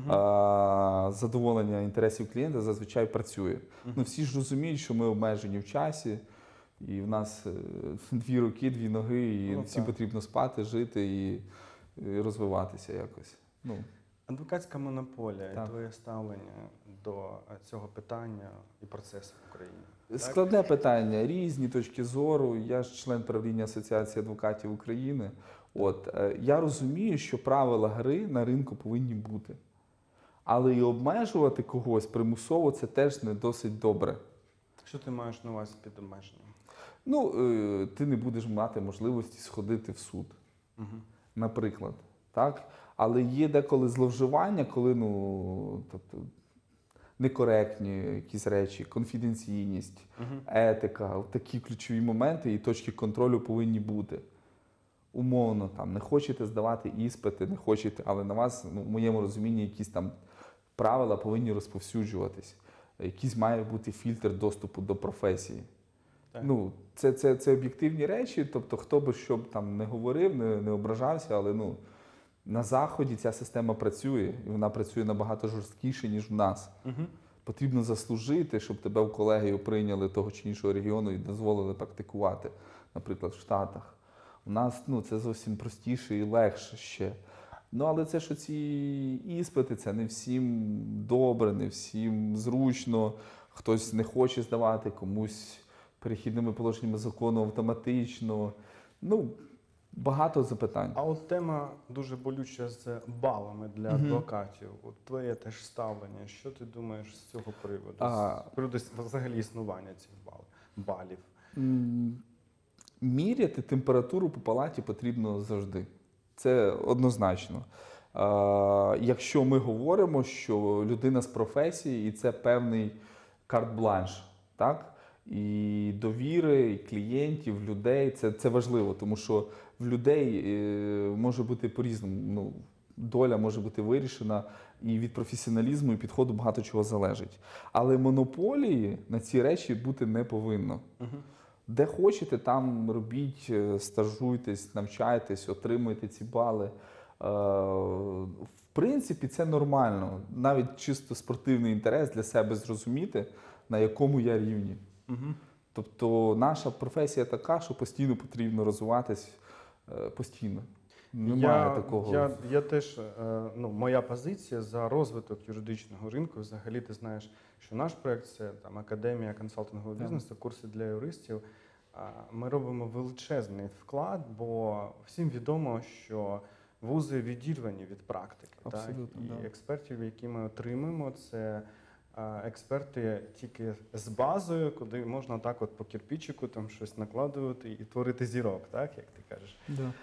задоволення інтересів клієнта зазвичай працює. Ну, всі ж розуміють, що ми обмежені в часі, і в нас 2 руки, 2 ноги, і всім потрібно спати, жити і розвиватися якось. Ну. Адвокатська монополія Так. і твоє ставлення до цього питання і процесу в Україні. Складне питання, різні точки зору. Я ж член правління Асоціації адвокатів України. Я розумію, що правила гри на ринку повинні бути. Але і обмежувати когось примусово – це теж не досить добре. Що ти маєш на увазі під обмеженням? Ну, ти не будеш мати можливості сходити в суд, наприклад. Так? Але є деколи зловживання, коли тобто, некоректні якісь речі, конфіденційність, етика, такі ключові моменти і точки контролю повинні бути. Умовно, там, не хочете здавати іспити, не хочете, але на вас, в моєму розумінні, якісь там правила повинні розповсюджуватись. Якийсь має бути фільтр доступу до професії. Так. Ну, це об'єктивні речі, тобто хто би що б там не говорив, не ображався, але на Заході ця система працює, і вона працює набагато жорсткіше, ніж в нас. Потрібно заслужити, щоб тебе в колегію прийняли того чи іншого регіону і дозволили практикувати, наприклад, в Штатах. У нас це зовсім простіше і легше ще. Але це що ці іспити, це не всім добре, не всім зручно. Хтось не хоче здавати, комусь перехідними положеннями закону автоматично. Багато запитань. А от тема дуже болюча з балами для адвокатів. От твоє теж ставлення. Що ти думаєш з цього приводу? З приводу взагалі існування цих балів? Міряти температуру по палаті потрібно завжди. Це однозначно. Якщо ми говоримо, що людина з професії, і це певний карт-бланш, так? І довіри, і клієнтів, людей, це важливо, тому що в людей може бути по-різному. Доля може бути вирішена, і від професіоналізму і підходу багато чого залежить. Але монополії на ці речі бути не повинно. Де хочете, там робіть, стажуйтесь, навчайтесь, отримуйте ці бали. В принципі, це нормально. Навіть чисто спортивний інтерес для себе зрозуміти, на якому я рівні. Тобто наша професія така, що постійно потрібно розвиватись, постійно. Немає такого. Я теж, моя позиція за розвиток юридичного ринку. Взагалі, ти знаєш, що наш проєкт – це там, Академія консалтингового бізнесу, курси для юристів. Ми робимо величезний вклад, бо всім відомо, що вузи відірвані від практики. Абсолютно, І експертів, які ми отримуємо, це експерти тільки з базою, куди можна так от по кирпичику там щось накладувати і творити зірок, так, як ти кажеш.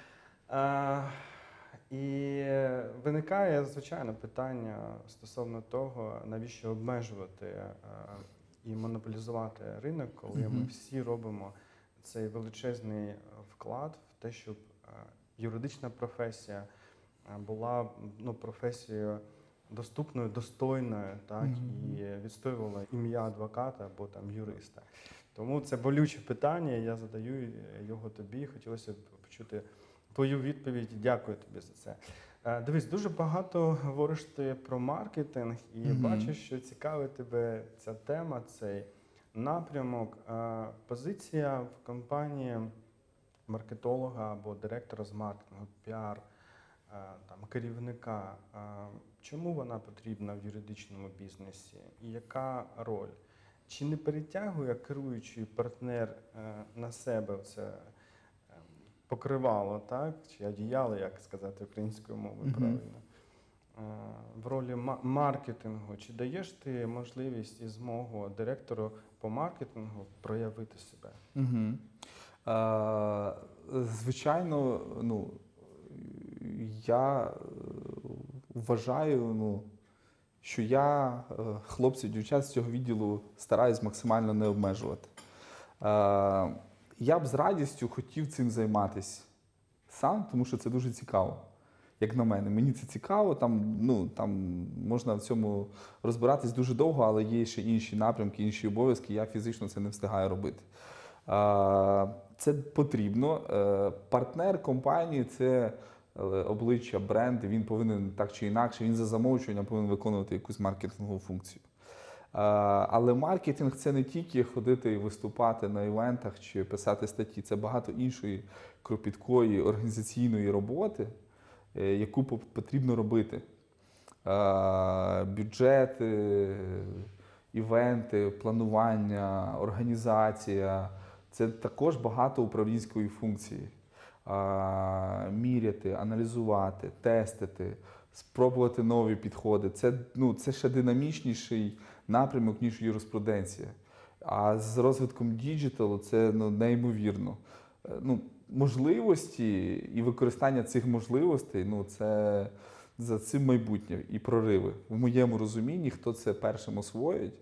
І виникає, звичайно, питання стосовно того, навіщо обмежувати і монополізувати ринок, коли ми всі робимо цей величезний вклад в те, щоб юридична професія була професією доступною, достойною, так, і відстоювала ім'я адвоката або там юриста. Тому це болюче питання, я задаю його тобі. Хотілося б почути твою відповідь. Дякую тобі за це. Дивись, дуже багато говориш ти про маркетинг, і бачиш, що цікавить тебе ця тема, цей напрямок. Позиція в компанії маркетолога або директора з маркетингу, піар, там, керівника. Чому вона потрібна в юридичному бізнесі і яка роль? Чи не перетягує керуючий партнер на себе це покривало, так? Чи одіяло, як сказати українською мовою правильно? В ролі маркетингу. Чи даєш ти можливість і змогу директору по маркетингу проявити себе? Звичайно, я вважаю, що я хлопців, дівчат з цього відділу стараюсь максимально не обмежувати. Я б з радістю хотів цим займатися сам, тому що це дуже цікаво. як на мене. Мені це цікаво, там можна в цьому розбиратись дуже довго, але є ще інші напрямки, інші обов'язки, я фізично це не встигаю робити. Це потрібно. Партнер компанії – це обличчя, бренд, він повинен так чи інакше, він за замовчуванням повинен виконувати якусь маркетингову функцію. Але маркетинг – це не тільки ходити і виступати на івентах чи писати статті, це багато іншої кропіткої організаційної роботи, яку потрібно робити. Бюджети, івенти, планування, організація – це також багато управлінської функції. Міряти, аналізувати, тестити, спробувати нові підходи. Це ще динамічніший напрямок, ніж юриспруденція. А з розвитком діджиталу це неймовірно. Можливості і використання цих можливостей це за цим майбутнє і прориви. В моєму розумінні, хто це першим освоїть,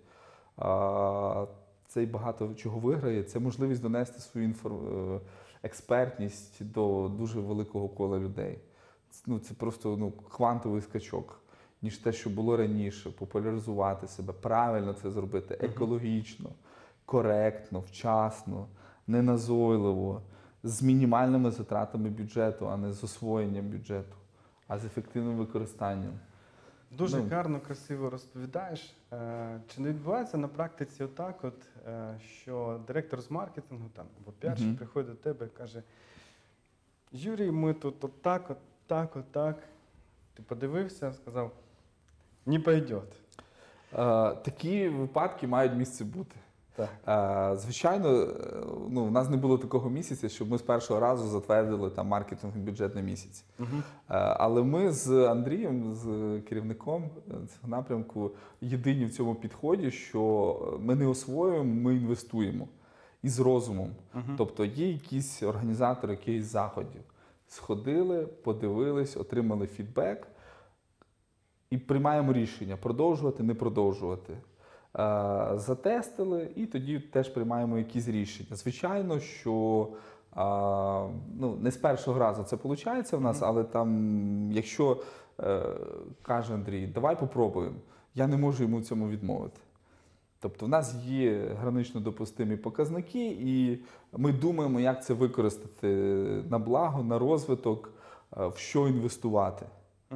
цей багато чого виграє. Це можливість донести свою експертність до дуже великого кола людей. Це просто квантовий скачок, ніж те, що було раніше. Популяризувати себе, правильно це зробити, екологічно, коректно, вчасно, неназойливо, з мінімальними затратами бюджету, а не з освоєнням бюджету, а з ефективним використанням. Дуже гарно, красиво розповідаєш. Чи не відбувається на практиці отак, що директор з маркетингу або піарщик приходить до тебе і каже: Юрій, ми тут отак. Ти подивився, сказав: не пойдет. Такі випадки мають місце бути. Так. Звичайно, в нас не було такого місяця, щоб ми з першого разу затвердили маркетинговий бюджет на місяць. Але ми з Андрієм, з керівником цього напрямку, єдині в цьому підході, що ми не освоюємо, ми інвестуємо. І з розумом. Тобто є якісь організатори якихось заходів. Сходили, подивились, отримали фідбек і приймаємо рішення, продовжувати, не продовжувати. Затестили і тоді теж приймаємо якісь рішення. Звичайно, що не з першого разу це виходить в нас, але якщо каже Андрій, давай попробуємо, я не можу йому в цьому відмовити. Тобто в нас є гранично допустимі показники, і ми думаємо, як це використати на благо, на розвиток, в що інвестувати.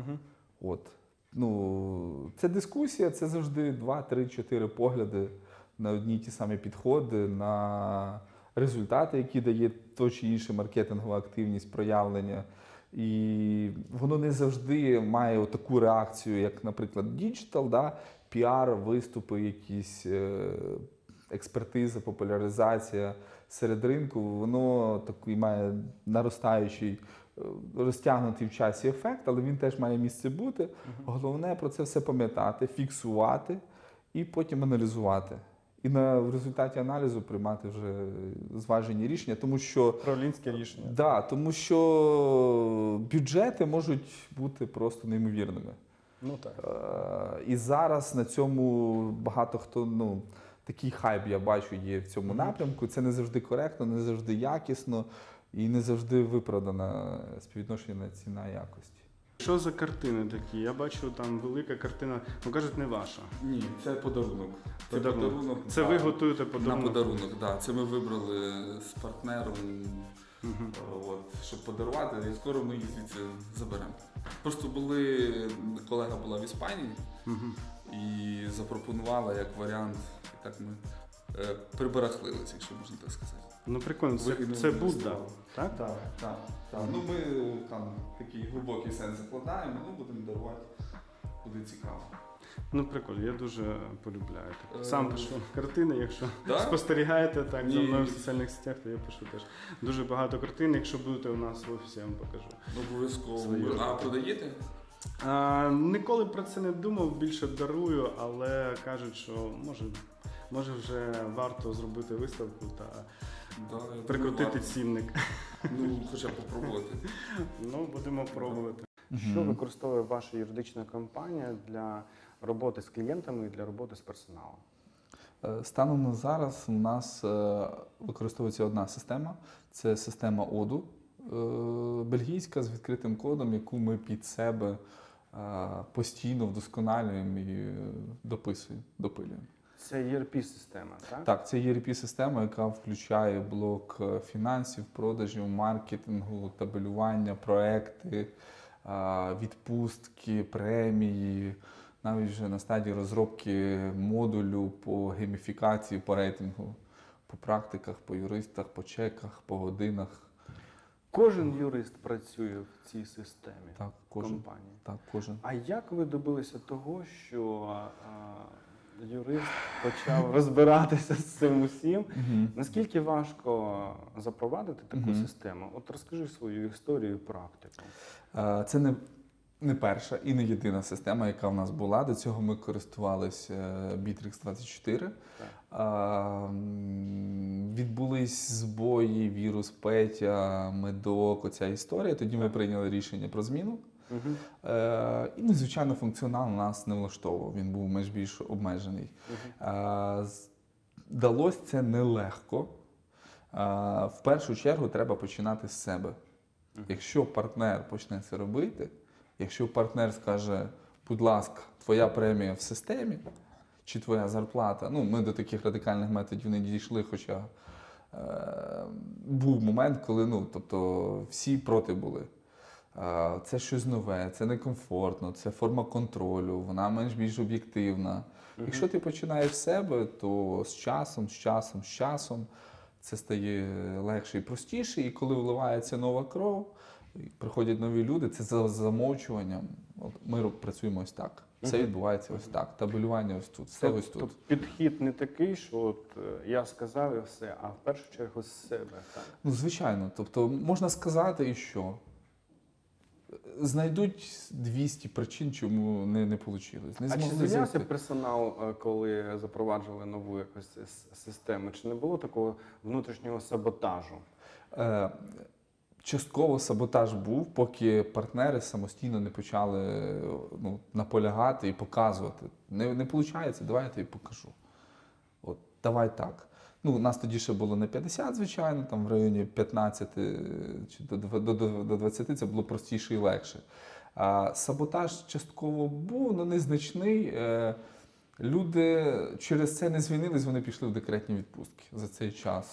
Це дискусія, це завжди 2, 3, 4 погляди на одні й ті самі підходи, на результати, які дає то чи інше маркетингова активність, проявлення. І воно не завжди має таку реакцію, як, наприклад, діджитал, піар, виступи, якісь експертиза, популяризація серед ринку. Воно такий має наростаючий, розтягнутий в часі ефект, але він теж має місце бути. Головне про це все пам'ятати, фіксувати і потім аналізувати. І в результаті аналізу приймати вже зважені рішення, тому що... Управлінське рішення. Да, тому що бюджети можуть бути просто неймовірними. І зараз на цьому багато хто, такий хайп, я бачу, є в цьому напрямку. Це не завжди коректно, не завжди якісно і не завжди виправдана співвідношення ціна-якості. Що за картини такі? Я бачу, там велика картина, кажуть, не ваша. Ні, це подарунок. Це ви готуєте подарунок? На подарунок, так. Це ми вибрали з партнером, щоб подарувати, і скоро ми їх звідси заберемо. Просто колега була в Іспанії і запропонувала як варіант, і так ми прибарахлилися, якщо можна так сказати. Прикольно, це Будда, так? Так. Ми там такий глибокий сенс закладаємо, будемо дарувати, буде цікаво. Прикольно, я дуже полюбляю. Сам пишу картини, якщо спостерігаєте за мною в соціальних сетях, то я пишу теж дуже багато картин. Якщо будете у нас в офісі, я вам покажу. Обов'язково. А продаєте? Ніколи про це не думав, більше дарую, але кажуть, що може вже варто зробити виставку та прикрутити цінник. Хоча б попробувати. Будемо пробувати. Що використовує ваша юридична компанія для роботи з клієнтами і для роботи з персоналом? Станом на зараз у нас використовується одна система. Це система ОДУ, Бельгійська з відкритим кодом, яку ми під себе постійно вдосконалюємо і допилюємо. Це ERP-система, так? Так, це ERP-система, яка включає блок фінансів, продажів, маркетингу, табелювання, проекти, відпустки, премії, навіть вже на стадії розробки модулю по гейміфікації, по рейтингу, по практиках, по юристах, по чеках, по годинах. Кожен юрист працює в цій системі Так, кожен. компанії. Так, кожен. А як ви добилися того, що юрист почав розбиратися з цим усім? Наскільки важко запровадити таку систему? От розкажи свою історію і практику. Це не перша і не єдина система, яка в нас була. До цього ми користувалися Bittrex 24. Відбулись збої, вірус Петя, медок, оця історія. Тоді ми прийняли рішення про зміну. І, звичайно, функціонал нас не влаштовував, він був більш обмежений. Далось це нелегко. В першу чергу треба починати з себе. Якщо партнер почне це робити, якщо партнер скаже, будь ласка, твоя премія в системі, чи твоя зарплата, ми до таких радикальних методів не дійшли, хоча був момент, коли всі проти були. Це щось нове, це некомфортно, це форма контролю, вона більш об'єктивна. Якщо ти починаєш з себе, то з часом це стає легше і простіше, і коли вливається нова кров, приходять нові люди, це за замовчуванням. Ми працюємо ось так. Все відбувається ось так. Табелювання ось тут, все ось тут. Підхід не такий, що я сказав і все, а в першу чергу з себе. Так? Звичайно. Тобто можна сказати і що? Знайдуть 200 причин, чому не вийшло. А чи звільнявся персонал, коли запроваджували нову якусь систему? Чи не було такого внутрішнього саботажу? Частково саботаж був, поки партнери самостійно не почали наполягати і показувати. Не виходить, давай я тобі покажу. От, давай так. Нас тоді ще було не 50, звичайно, там в районі 15 чи до 20 це було простіше і легше. Саботаж частково був, але незначний. Люди через це не звільнились, вони пішли в декретні відпустки за цей час.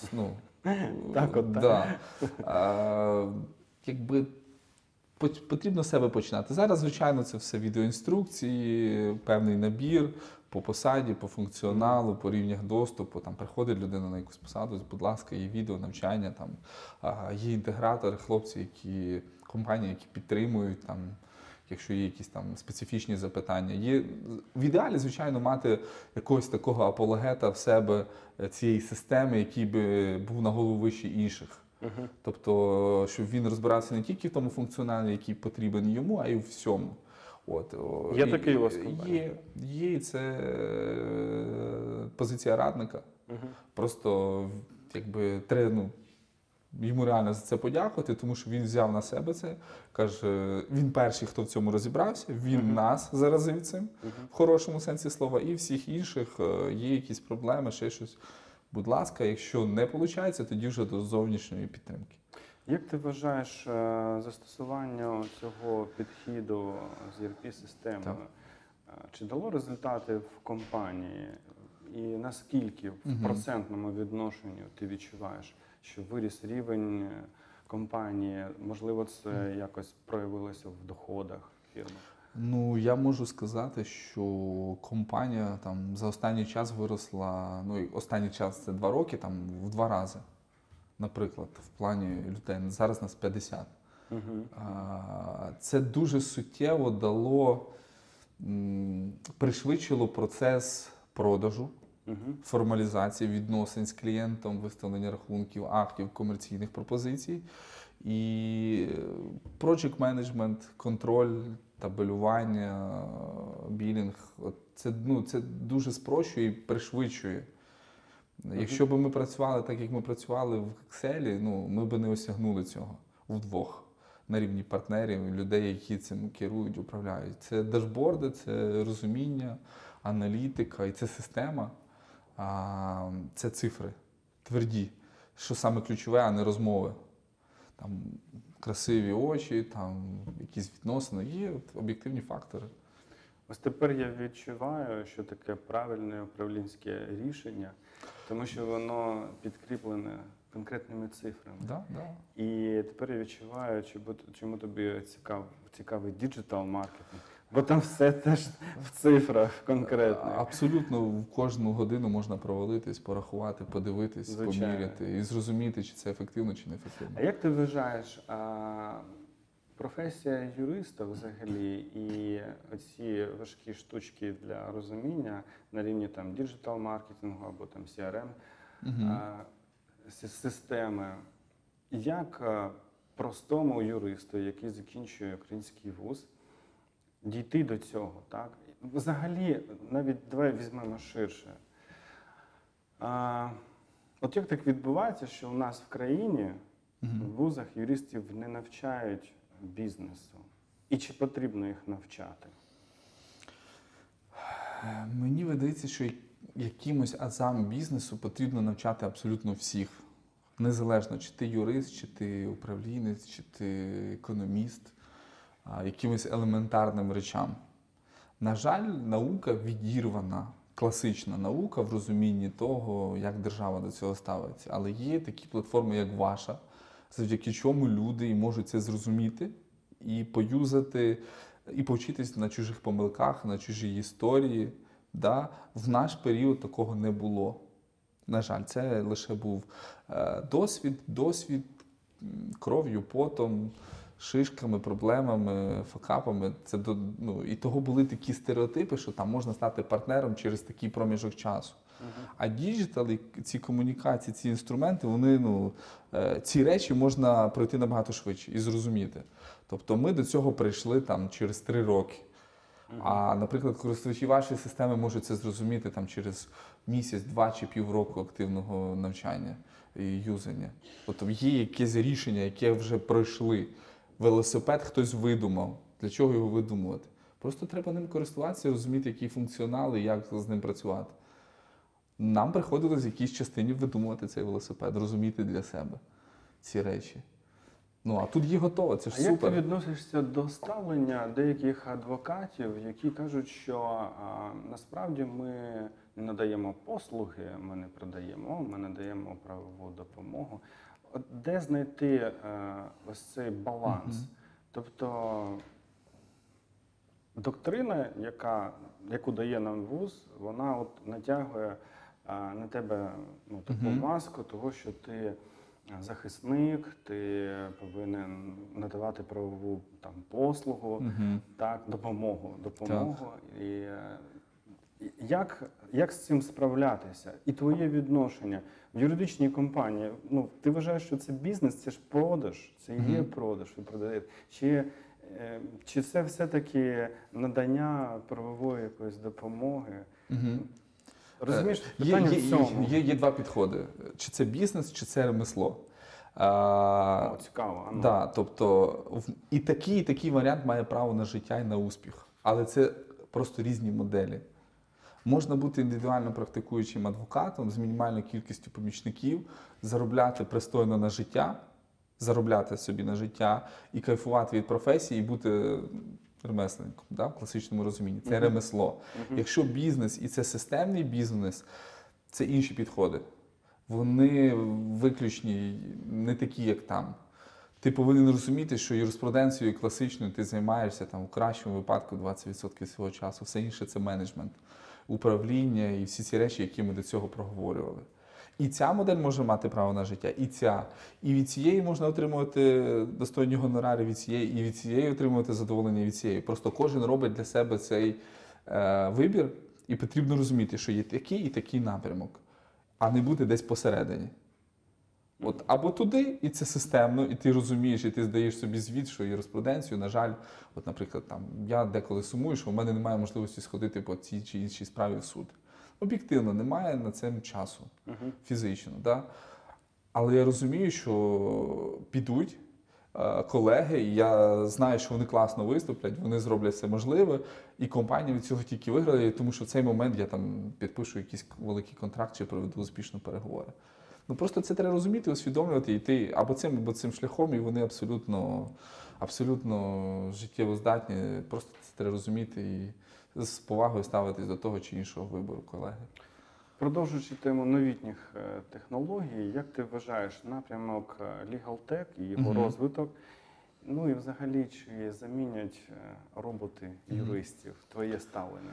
Потрібно з себе починати. Зараз, звичайно, це все відеоінструкції, певний набір по посаді, по функціоналу, по рівнях доступу. Там приходить людина на якусь посаду, будь ласка, є відео, навчання, є інтегратори, хлопці, компанії, які підтримують, якщо є якісь специфічні запитання. В ідеалі, звичайно, мати якогось такого апологета в себе цієї системи, який би був на голову вище інших. Тобто, щоб він розбирався не тільки в тому функціоналі, який потрібен йому, а й у всьому. Є такий у вас компанія? Є, це позиція радника. Просто, йому реально за це подякувати, тому що він взяв на себе це. Каже, він перший, хто в цьому розібрався, він нас заразив цим, в хорошому сенсі слова, і всіх інших є якісь проблеми, ще щось. Будь ласка, якщо не виходить, тоді вже до зовнішньої підтримки. Як ти вважаєш застосування цього підходу з ERP-системою? Чи дало результати в компанії? І наскільки в процентному відношенню ти відчуваєш, що виріс рівень компанії? Можливо, це якось проявилося в доходах фірми? Я можу сказати, що компанія за останній час виросла, останній час це 2 роки, в 2 рази, наприклад, в плані людей. Зараз нас 50. Це дуже суттєво дало, пришвидшило процес продажу, формалізації відносин з клієнтом, виставлення рахунків, актів, комерційних пропозицій. І project management, контроль, табелювання, білінг, це дуже спрощує і пришвидшує. Якщо б ми працювали так, як ми працювали в Excel, ми б не осягнули цього вдвох на рівні партнерів, людей, які цим керують, управляють. Це дашборди, це розуміння, аналітика і це система, це цифри, тверді, що саме ключове, а не розмови. там красиві очі, там якісь відносини. Є об'єктивні фактори. Ось тепер я відчуваю, що таке правильне управлінське рішення, тому що воно підкріплене конкретними цифрами. Да, да. І тепер я відчуваю, чому тобі цікавий діджитал-маркетинг. Бо там все теж в цифрах конкретно. Абсолютно в кожну годину можна провалитись, порахувати, подивитись, Звичайно. поміряти і зрозуміти, чи це ефективно, чи не ефективно. А як ти вважаєш, професія юриста взагалі і оці важкі штучки для розуміння на рівні там діджитал-маркетингу або там CRM системи, як простому юристу, який закінчує український вуз, дійти до цього, так? Взагалі, навіть давай візьмемо ширше. От як так відбувається, що у нас в країні в вузах юристів не навчають бізнесу? І чи потрібно їх навчати? Мені видається, що якимось азам бізнесу потрібно навчати абсолютно всіх. Незалежно, чи ти юрист, чи ти управлінець, чи ти економіст, якимось елементарним речам. На жаль, наука відірвана, класична наука в розумінні того, як держава до цього ставиться. Але є такі платформи, як ваша, завдяки чому люди можуть це зрозуміти і поюзати, і повчитись на чужих помилках, на чужій історії. Да? В наш період такого не було. На жаль, це лише був досвід кров'ю, потом, шишками, проблемами, факапами. І того були такі стереотипи, що там можна стати партнером через такий проміжок часу. А діджитал, ці комунікації, ці інструменти, ці речі можна пройти набагато швидше і зрозуміти. Тобто ми до цього прийшли там через 3 роки. А, наприклад, користувачі вашої системи можуть це зрозуміти там через місяць, 2 чи півроку активного навчання і юзання. Тобто є якесь рішення, яке вже пройшли. Велосипед хтось видумав. Для чого його видумувати? Просто треба ним користуватися, розуміти, який функціонал і як з ним працювати. Нам приходилось в якійсь частині видумувати цей велосипед, розуміти для себе ці речі. А тут є готово, це ж супер. Як ти відносишся до ставлення деяких адвокатів, які кажуть, що насправді ми не надаємо послуги, ми не продаємо, ми надаємо правову допомогу. От де знайти ось цей баланс? Тобто доктрина, яку дає нам вуз, вона от натягує на тебе таку маску того, що ти захисник, ти повинен надавати правову послугу, допомогу. І як з цим справлятися? І твоє відношення в юридичній компанії, ти вважаєш, що це бізнес, це ж продаж, це і є продаж, ви продаєте. Чи це все-таки надання правової якоїсь допомоги? Розумієш, питання в цьому. Є 2 підходи. Чи це бізнес, чи це ремесло. Цікаво. Да, тобто і такий варіант має право на життя і на успіх. Але це просто різні моделі. Можна бути індивідуально практикуючим адвокатом з мінімальною кількістю помічників, заробляти пристойно на життя, заробляти собі на життя і кайфувати від професії, і бути ремесленником, в класичному розумінні. Це ремесло. Якщо бізнес і це системний бізнес, це інші підходи. Вони виключні, не такі, як там. Ти повинен розуміти, що юриспруденцією класичною ти займаєшся в кращому випадку 20% свого часу. Все інше – це менеджмент, управління і всі ці речі, які ми до цього проговорювали. І ця модель може мати право на життя, і ця. І від цієї можна отримувати достойні гонорари від цієї, і від цієї отримувати задоволення від цієї. Просто кожен робить для себе цей вибір, і потрібно розуміти, що є такий і такий напрямок, а не бути десь посередині. Або туди, і це системно, і ти розумієш, і ти здаєш собі звіт, що юриспруденцію, на жаль, наприклад, я деколи сумую, що в мене немає можливості сходити по цій чи іншій справі в суд. Об'єктивно, немає на це часу, фізично. Да? Але я розумію, що підуть колеги, і я знаю, що вони класно виступлять, вони зроблять все можливе, і компанія від цього тільки виграє, тому що в цей момент я підпишу якийсь великий контракт чи проведу успішно переговори. Ну просто це треба розуміти, усвідомлювати, йти або цим шляхом, і вони абсолютно життєво здатні. Просто це треба розуміти і з повагою ставитись до того чи іншого вибору колеги. Продовжуючи тему новітніх технологій, як ти вважаєш напрямок Legal Tech і його розвиток? Ну і взагалі, чи замінять роботи юристів? Твоє ставлення?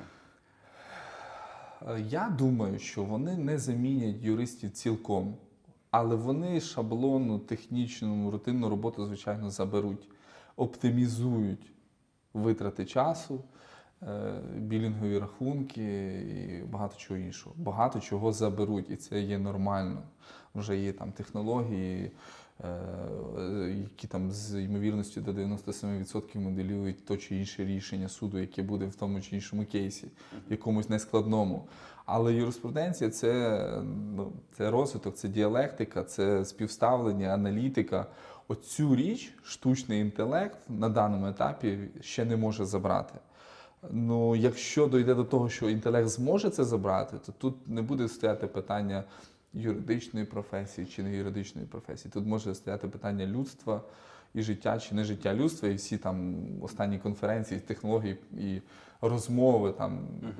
Я думаю, що вони не замінять юристів цілком, але вони шаблонну, технічну, рутинну роботу, звичайно, заберуть, оптимізують витрати часу, білінгові рахунки і багато чого іншого. Багато чого заберуть, і це є нормально. Вже є там технології, які там з ймовірністю до 97% моделюють то чи інше рішення суду, яке буде в тому чи іншому кейсі, якомусь нескладному. Але юриспруденція це розвиток, це діалектика, це співставлення, аналітика. Оцю річ штучний інтелект на даному етапі ще не може забрати. Ну, якщо дойде до того, що інтелект зможе це забрати, то тут не буде стояти питання юридичної професії чи не юридичної професії. Тут може стояти питання людства і життя чи не життя людства, і всі там останні конференції, технології і розмови там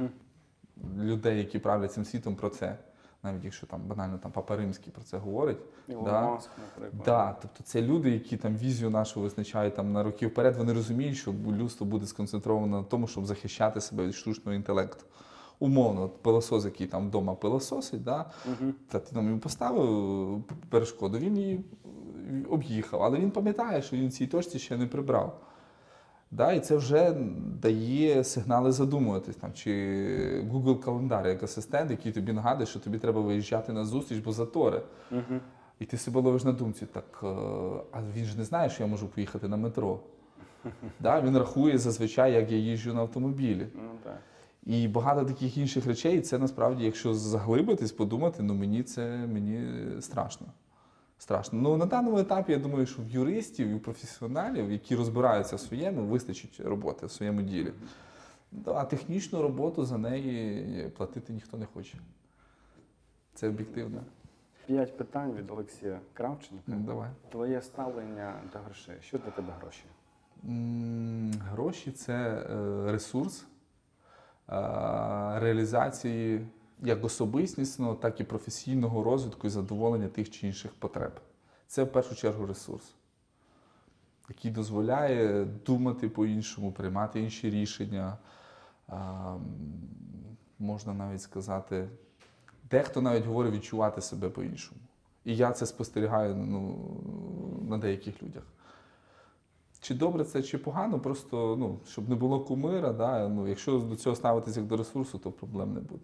людей, які правлять цим світом, про це. Навіть якщо там банально там Папа Римський про це говорить. Ілон Маск, наприклад. Да, тобто це люди, які там візію нашу визначають там на роки вперед, вони розуміють, що людство буде сконцентровано на тому, щоб захищати себе від штучного інтелекту. Умовно, от пилосос, який там вдома пилососить, да, та ти там йому поставив перешкоду, він її об'їхав, але він пам'ятає, що він в цій точці ще не прибрав. Да, і це вже дає сигнали задумуватись. Там, чи Google календар як асистент, який тобі нагадує, що тобі треба виїжджати на зустріч, бо затори. І ти себе ловиш на думці, так, а він ж не знає, що я можу поїхати на метро. Да, він рахує зазвичай, як я їжджу на автомобілі. Ну, так. І багато таких інших речей, це насправді, якщо заглибитись, подумати, ну мені страшно. Страшно. Ну, на даному етапі, я думаю, що в юристів і в професіоналів, які розбираються в своєму, вистачить роботи в своєму ділі. А технічну роботу за неї платити ніхто не хоче. Це об'єктивно. 5 питань від Олексія Кравченка. Давай. Твоє ставлення до грошей. Що для тебе гроші? Гроші – це ресурс реалізації як особистісного, так і професійного розвитку і задоволення тих чи інших потреб. Це в першу чергу ресурс, який дозволяє думати по-іншому, приймати інші рішення. Можна навіть сказати, дехто навіть говорить відчувати себе по-іншому. І я це спостерігаю на деяких людях. Чи добре це, чи погано, просто щоб не було кумира, да, якщо до цього ставитися як до ресурсу, то проблем не буде.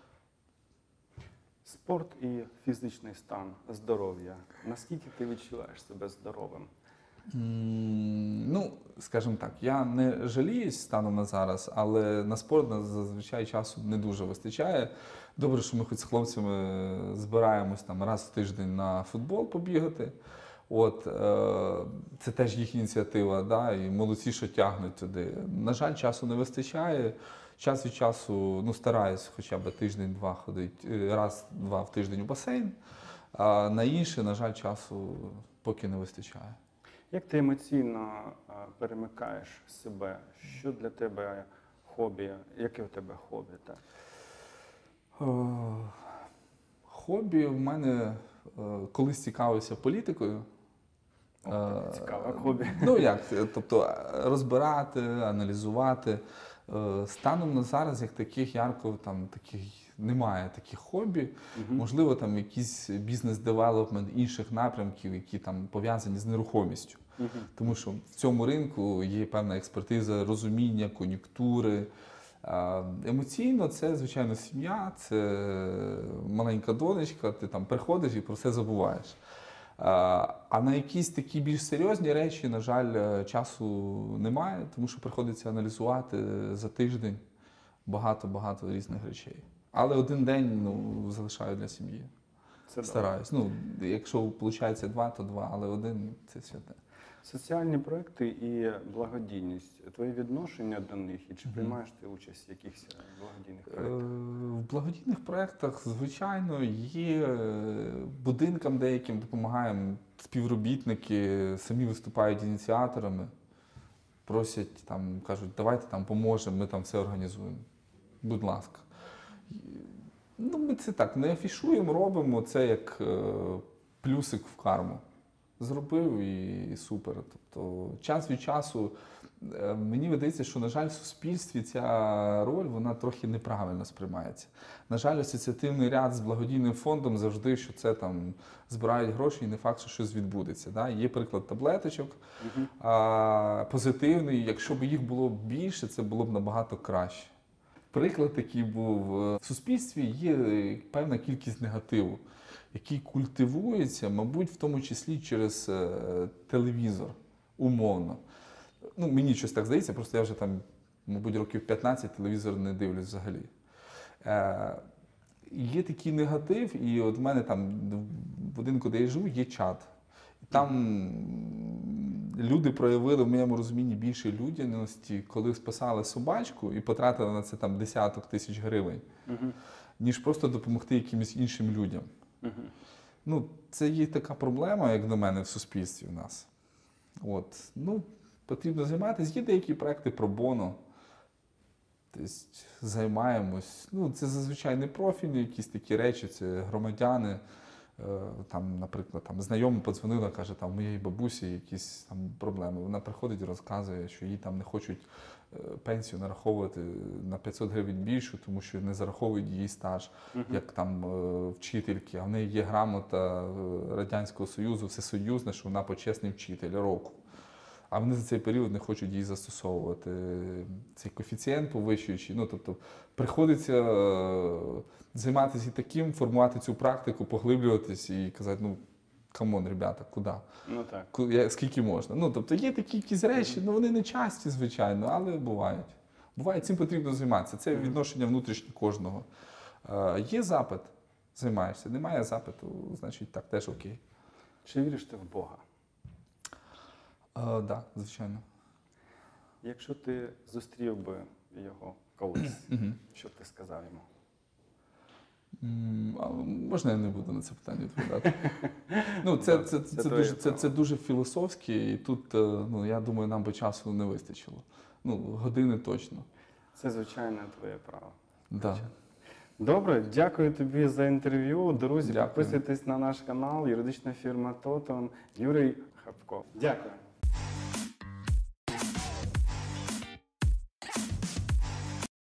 Спорт і фізичний стан, здоров'я. Наскільки ти відчуваєш себе здоровим? Скажімо так, я не жаліюсь станом на зараз, але на спорт зазвичай часу не дуже вистачає. Добре, що ми хоч з хлопцями збираємось там раз в тиждень на футбол побігати. Це теж їх ініціатива, да, і молодці, що тягнуть туди. На жаль, часу не вистачає. Час від часу стараюсь хоча б тиждень-два ходити, раз-два в тиждень у басейн, а на інше, на жаль, часу поки не вистачає. Як ти емоційно перемикаєш себе? Що для тебе хобі? Яке у тебе хобі? Так? Хобі в мене колись цікавився політикою. Цікаве хобі. Тобто розбирати, аналізувати. Станом на зараз, як таких ярко, немає таких хобі. Можливо, там якийсь бізнес-девелопмент інших напрямків, які там пов'язані з нерухомістю. Тому що в цьому ринку є певна експертиза, розуміння, кон'юнктури. Емоційно це, звичайно, сім'я, це маленька донечка, ти там приходиш і про все забуваєш. А на якісь такі більш серйозні речі, на жаль, часу немає, тому що приходиться аналізувати за тиждень багато різних речей. Але один день залишаю для сім'ї. Стараюсь. Якщо виходить 2, то 2, але один – це святе. Соціальні проекти і благодійність. Твоє відношення до них і чи приймаєш ти участь в якихось благодійних проєктах? В благодійних проєктах, звичайно, є будинкам деяким допомагаємо, співробітники самі виступають ініціаторами, просять, там, кажуть, давайте там поможемо, ми там все організуємо. Будь ласка. Ну, ми це так не афішуємо, робимо це як плюсик в карму. Зробив і супер. Тобто час від часу мені видається, що, на жаль, в суспільстві ця роль, вона трохи неправильно сприймається. На жаль, асоціативний ряд з благодійним фондом завжди, що це там збирають гроші і не факт, що щось відбудеться. Да? Є приклад таблеточок, позитивний. Якщо б їх було більше, це було б набагато краще. Приклад такий був. В суспільстві є певна кількість негативу, який культивується, мабуть, в тому числі через телевізор, умовно. Ну, мені щось так здається, просто я вже там, мабуть, років 15 телевізор не дивлюсь взагалі. Є такий негатив, і от в мене там в будинку, де я живу, є чат. Там люди проявили, в моєму розумінні, більше людяності, коли спасали собачку і потратили на це там десяток тисяч гривень, ніж просто допомогти якимось іншим людям. Ну, це є така проблема, як на мене, в суспільстві в нас. От. Ну, потрібно займатися. Є деякі проекти про боно. Тобто займаємось. Ну, це зазвичай не профільні якісь такі речі, це громадяни. Там, наприклад, там, знайома подзвонила, каже, там, у моєї бабусі якісь там проблеми. Вона приходить і розказує, що їй там не хочуть пенсію нараховувати на 500 гривень більшу, тому що не зараховують її стаж, як там вчительки. А в неї є грамота Радянського Союзу, всесоюзна, що вона почесний вчитель року. А вони за цей період не хочуть її застосовувати. Цей коефіцієнт повищуючий. Ну, тобто, приходиться займатися і таким, формувати цю практику, поглиблюватись і казати, ну, камон, ребята, куди? Ну так. Скільки можна? Ну, тобто, є такі якісь речі, ну, вони не часті, звичайно, але бувають. Буває, цим потрібно займатися. Це відношення внутрішнє кожного. Є запит, займаєшся. Немає запиту, значить, так, теж окей. Чи віриш ти в Бога? Так, звичайно. Якщо ти зустрів би його колись, що б ти сказав йому? Можна я не буду на це питання відповідати? Ну, це дуже філософське, і тут, ну, я думаю, нам би часу не вистачило. Ну, години точно. Це, звичайно, твоє право. Да. Добре, дякую тобі за інтерв'ю. Друзі, Дякую. підписуйтесь на наш канал, юридична фірма Totem, Юрій Хапко. Дякую.